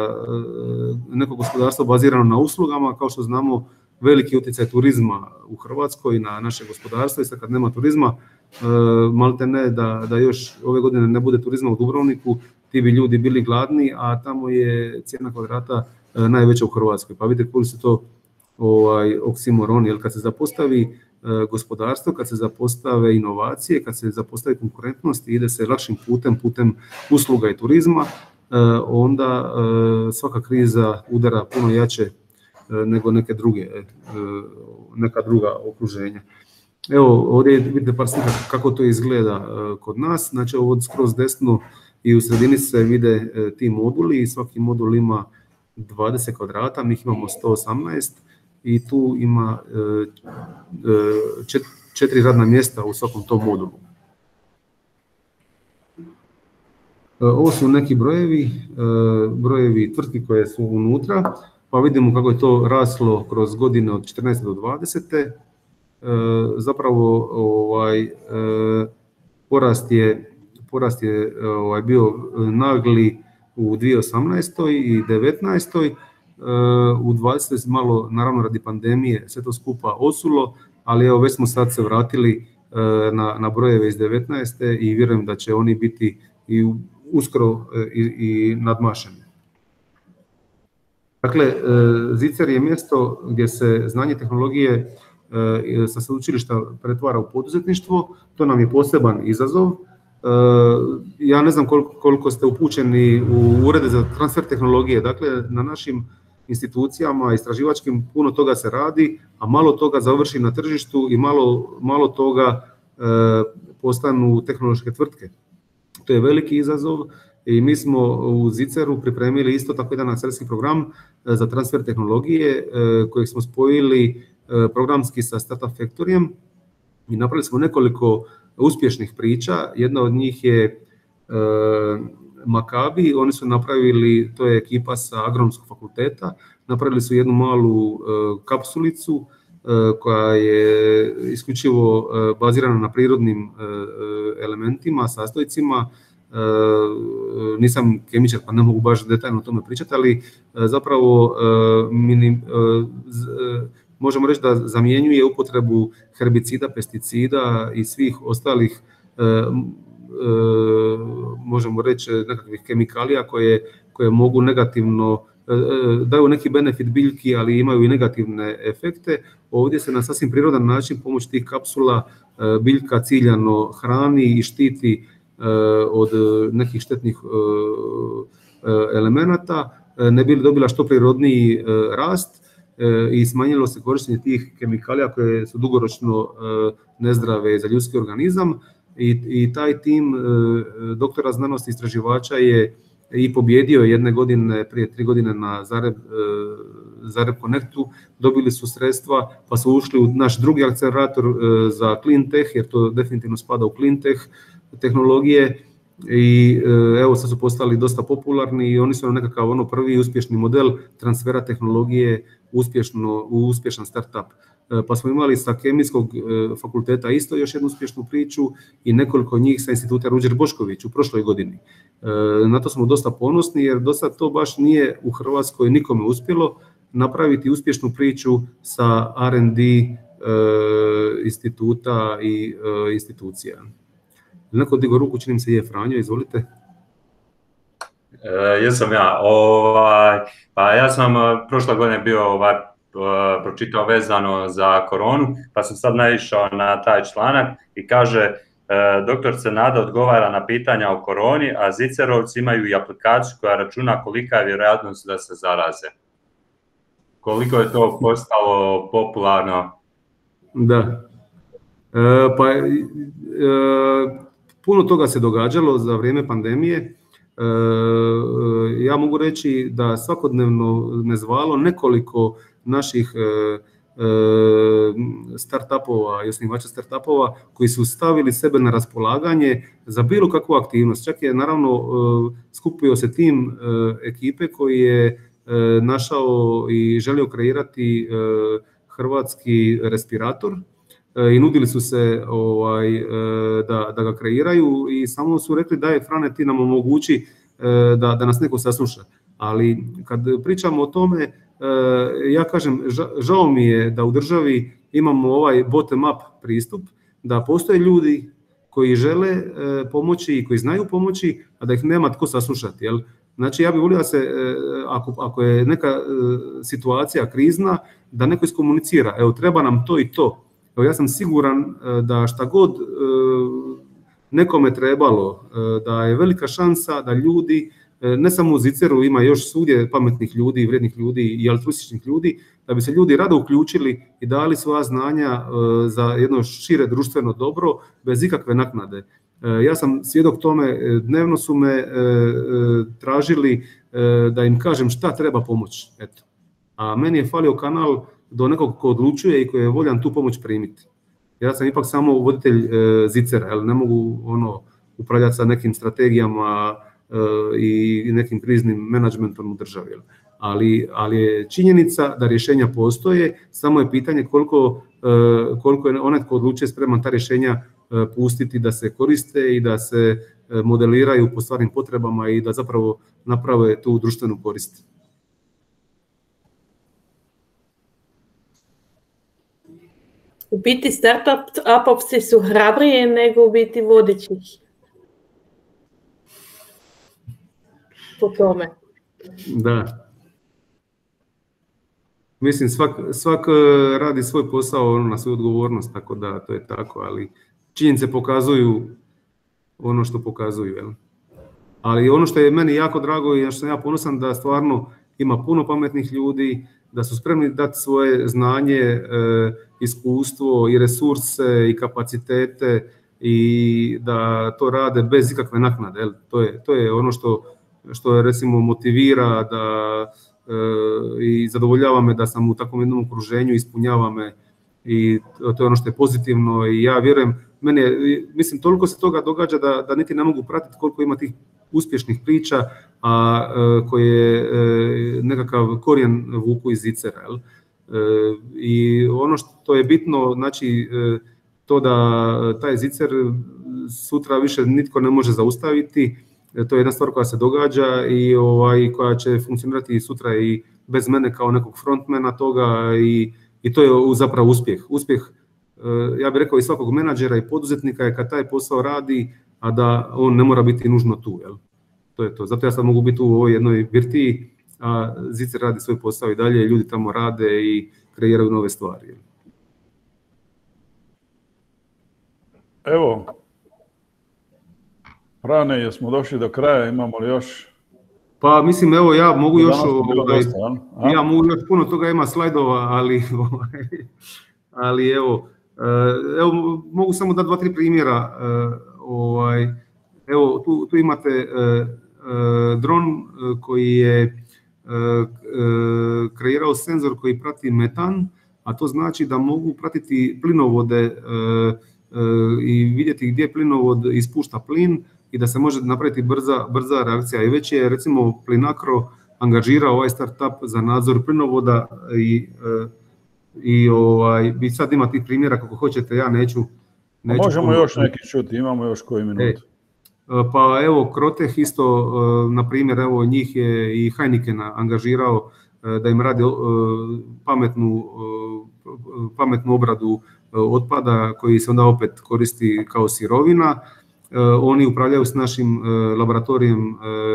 neko gospodarstvo bazirano na uslugama, kao što znamo veliki utjecaj turizma u Hrvatskoj na naše gospodarstvo, i sad kad nema turizma, malte ne da, da još ove godine ne bude turizma u Dubrovniku, ti bi ljudi bili gladni, a tamo je cijena kvadrata najveća u Hrvatskoj. Pa vidite koji su to ovaj, oksimoroni, jer kad se zapostavi gospodarstvo, kad se zapostave inovacije, kad se zapostavi konkurentnost i ide se lakšim putem, putem usluga i turizma, onda svaka kriza udara puno jače nego neke druge, neka druga okruženja. Evo, ovdje vidite par slika kako to izgleda kod nas. Znači, ovo skroz desno i u sredini se vide ti moduli i svaki modul ima dvadeset kvadrata, mi ih imamo sto osamnaest i tu ima četiri radna mjesta u svakom tom modulu. Ovo su neki brojevi, brojevi tvrtki koje su unutra, pa vidimo kako je to raslo kroz godine od četrnaeste do dvadesete. Zapravo ovaj, porast je, porast je ovaj, bio nagli u dvije tisuće osamnaestoj i devetnaestoj. U dvadesetoj malo, naravno radi pandemije, sve to skupa osulo, ali evo već smo sad se vratili na, na brojeve iz devetnaeste i vjerujem da će oni biti i uskoro i, i nadmašeni. Dakle, Zicer je mjesto gdje se znanje tehnologije sa sveučilišta pretvara u poduzetništvo. To nam je poseban izazov. Ja ne znam koliko, koliko ste upućeni u urede za transfer tehnologije. Dakle, na našim institucijama istraživačkim puno toga se radi, a malo toga završi na tržištu i malo, malo toga postanu tehnološke tvrtke. To je veliki izazov I mi smo u Ziceru pripremili isto tako jedan akceleracijski program za transfer tehnologije kojeg smo spojili programski sa Startup Factoryjem i napravili smo nekoliko uspješnih priča. Jedna od njih je Makabi, oni su napravili, to je ekipa sa Agronomskog fakulteta, napravili su jednu malu kapsulicu koja je isključivo bazirana na prirodnim elementima, sastojcima. Nisam kemičar pa ne mogu baš detaljno o tome pričati, ali zapravo minim, možemo reći da zamjenjuje upotrebu herbicida, pesticida i svih ostalih, možemo reći, nekakvih kemikalija koje, koje mogu negativno, daju neki benefit biljki, ali imaju i negativne efekte. Ovdje se na sasvim prirodan način pomoću tih kapsula biljka ciljano hrani i štiti od nekih štetnih elemenata, ne bi li dobila što prirodniji rast i smanjilo se korištenje tih kemikalija koje su dugoročno nezdrave za ljudski organizam. I, i taj tim doktora znanosti istraživača je i pobjedio jedne godine, prije tri godine na Zareb, Zareb Connectu, dobili su sredstva pa su ušli u naš drugi akcelerator za clean tech, jer to definitivno spada u clean tech tehnologije i evo sad su postali dosta popularni i oni su na nekakav ono prvi uspješni model transfera tehnologije uspješno, u uspješan startup. Pa smo imali sa Kemijskog fakulteta isto još jednu uspješnu priču i nekoliko njih sa instituta Ruđer Bošković u prošloj godini. Na to smo dosta ponosni jer do sad to baš nije u Hrvatskoj nikome uspjelo napraviti uspješnu priču sa R and D instituta i institucija. Neko digo ruku, činim se je Franjo, izvolite. E, jesam ja. Ovaj, pa ja sam prošle godine bio ovaj, pročitao vezano za koronu, pa sam sad naišao na taj članak i kaže e, doktor Senada odgovara na pitanja o koroni, a Zicerovci imaju i aplikaciju koja računa kolika je vjerojatnost da se zaraze. Koliko je to postalo popularno? Da. E, pa e, puno toga se događalo za vrijeme pandemije. E, ja mogu reći da svakodnevno me zvalo nekoliko naših e, startupova i osnivača startupova koji su stavili sebe na raspolaganje za bilo kakvu aktivnost. Čak je naravno skupio se tim ekipe koji je našao i želio kreirati hrvatski respirator i nudili su se ovaj, da, da ga kreiraju i samo su rekli daj Frane ti nam omogući da, da nas neko sasluša. Ali kad pričamo o tome, ja kažem, žao mi je da u državi imamo ovaj bottom-up pristup, da postoje ljudi koji žele pomoći i koji znaju pomoći, a da ih nema tko saslušati. Jel? Znači, ja bih volio da se, ako, ako je neka situacija krizna, da neko iskomunicira, evo, treba nam to i to. Evo, ja sam siguran da šta god nekome trebalo, da je velika šansa da ljudi, ne samo u Ziceru, ima još svugdje pametnih ljudi, vrijednih ljudi i altruističnih ljudi, da bi se ljudi rado uključili i dali svoja znanja za jedno šire društveno dobro, bez ikakve naknade. Ja sam svjedok tome, dnevno su me tražili da im kažem šta treba pomoći. Eto. A meni je falio kanal do nekog ko odlučuje i koji je voljan tu pomoć primiti. Ja sam ipak samo voditelj Zicera, ne mogu ono upravljati sa nekim strategijama i nekim kriznim menadžmentom u državi. Ali, ali je činjenica da rješenja postoje, samo je pitanje koliko, koliko je onaj tko odlučuje spreman ta rješenja pustiti da se koriste i da se modeliraju po stvarnim potrebama i da zapravo naprave tu društvenu korist. U biti startup-ovci su hrabrije nego u biti vodećih. Po tome. Da. Mislim, svak, svak radi svoj posao na svoju odgovornost, tako da to je tako, ali činjenice pokazuju ono što pokazuju. Jel? Ali ono što je meni jako drago i što sam ja ponosan da stvarno ima puno pametnih ljudi, da su spremni dati svoje znanje, iskustvo i resurse i kapacitete i da to rade bez ikakve naknade. Jel? To je, to je ono što, što je recimo motivira da e, i zadovoljava me da sam u takvom jednom okruženju, ispunjava me i to je ono što je pozitivno i ja vjerujem, mene, mislim toliko se toga događa da, da niti ne mogu pratiti koliko ima tih uspješnih priča, a e, koje e, nekakav korijen vuku iz Zicera. Jel? E, I ono što je bitno, znači e, to da taj Zicer sutra više nitko ne može zaustaviti, to je jedna stvar koja se događa i ovaj, koja će funkcionirati i sutra i bez mene kao nekog frontmana toga i, i to je zapravo uspjeh. Uspjeh, ja bih rekao i svakog menadžera i poduzetnika je kad taj posao radi, a da on ne mora biti nužno tu. Jel? To je to. Zato ja sad mogu biti u ovoj jednoj birtiji, a Zicer radi svoj posao i dalje, ljudi tamo rade i kreiraju nove stvari. Jel? Evo, Frane, jesmo došli do kraja, imamo li još? Pa mislim, evo ja mogu još, ovaj, dosta, ja mogu još puno toga, ima slajdova, ali, ali evo, evo, mogu samo dati dva, tri primjera. Ovaj, evo, tu, tu imate dron koji je kreirao senzor koji prati metan, a to znači da mogu pratiti plinovode i vidjeti gdje plinovod ispušta plin i da se može napraviti brza, brza reakcija. I već je recimo Plinacro angažirao ovaj startup za nadzor plinovoda i, i, ovaj, i sad ima tih primjera kako hoćete, ja neću... neću možemo puno... još neki čuti, imamo još koju minutu. E, pa evo Kroteh isto, na primjer, evo njih je i Heineken angažirao da im radi pametnu, pametnu obradu otpada koji se onda opet koristi kao sirovina. Oni upravljaju s našim laboratorijem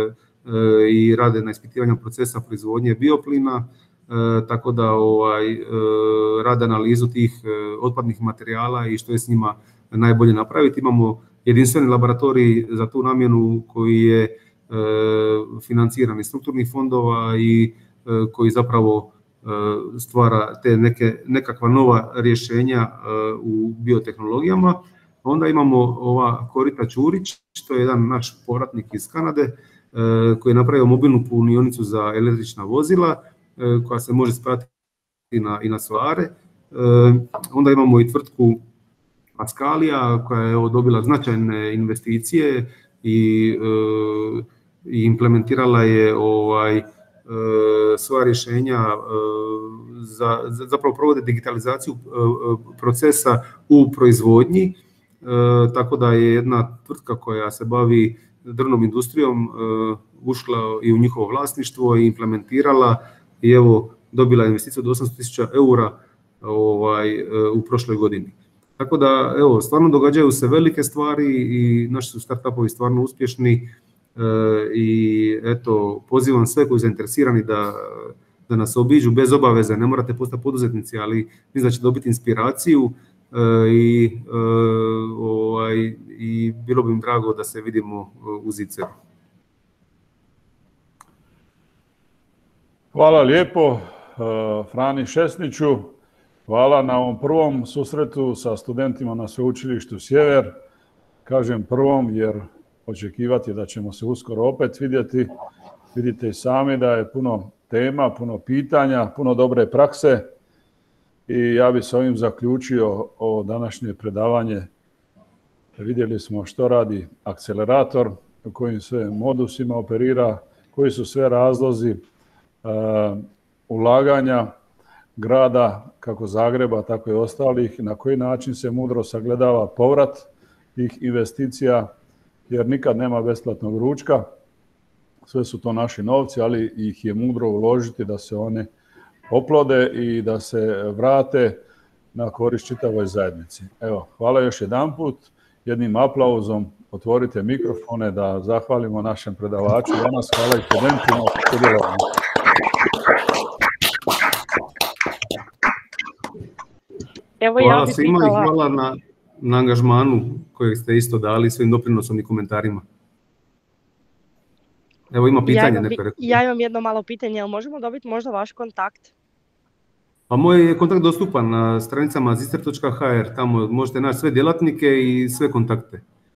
i rade na ispitivanju procesa proizvodnje bioplina, tako da ovaj, rade analizu tih otpadnih materijala i što je s njima najbolje napraviti. Imamo jedinstveni laboratorij za tu namjenu koji je financiran iz strukturnih fondova i koji zapravo stvara te neke, nekakva nova rješenja u biotehnologijama. Onda imamo ova Korita Ćurić, što je jedan naš povratnik iz Kanade, koji je napravio mobilnu punionicu za električna vozila, koja se može spratiti na, i na solare. Onda imamo i tvrtku Ascalia, koja je dobila značajne investicije i, i implementirala je ovaj, sva rješenja, za, zapravo provode digitalizaciju procesa u proizvodnji, tako da je jedna tvrtka koja se bavi drvnom industrijom ušla i u njihovo vlasništvo i implementirala i evo dobila investiciju od osamsto tisuća eura ovaj, u prošloj godini. Tako da evo, stvarno događaju se velike stvari i naši su startupovi stvarno uspješni. I eto, pozivam sve koji su zainteresirani da, da nas obiđu bez obaveze, ne morate postati poduzetnici, ali mislim da će dobiti inspiraciju i, ovaj, i bilo bi mi drago da se vidimo u Ziceru. Hvala lijepo Frani Šesniću, hvala na ovom prvom susretu sa studentima na Sveučilištu Sjever, kažem prvom jer očekivati da ćemo se uskoro opet vidjeti. Vidite i sami da je puno tema, puno pitanja, puno dobre prakse i ja bih s ovim zaključio ovo današnje predavanje. Vidjeli smo što radi akcelerator, u kojim sve modusima operira, koji su sve razlozi uh, ulaganja grada, kako Zagreba, tako i ostalih, na koji način se mudro sagledava povrat tih investicija, jer nikad nema besplatnog ručka, sve su to naši novci, ali ih je mudro uložiti da se one oplode i da se vrate na korist čitavoj zajednici. Evo, hvala još jedanput, jednim aplauzom otvorite mikrofone da zahvalimo našem predavaču danas, hvala i studentima. Evo, hvala ja svima i hvala na, na angažmanu kojeg ste isto dali svojim doprinosom i komentarima. Evo ima pitanje. Ja, neko ja imam jedno malo pitanje, jel možemo dobiti možda vaš kontakt? Pa moj je kontakt dostupan na stranicama zister točka h r, tamo možete naći sve djelatnike i sve kontakte.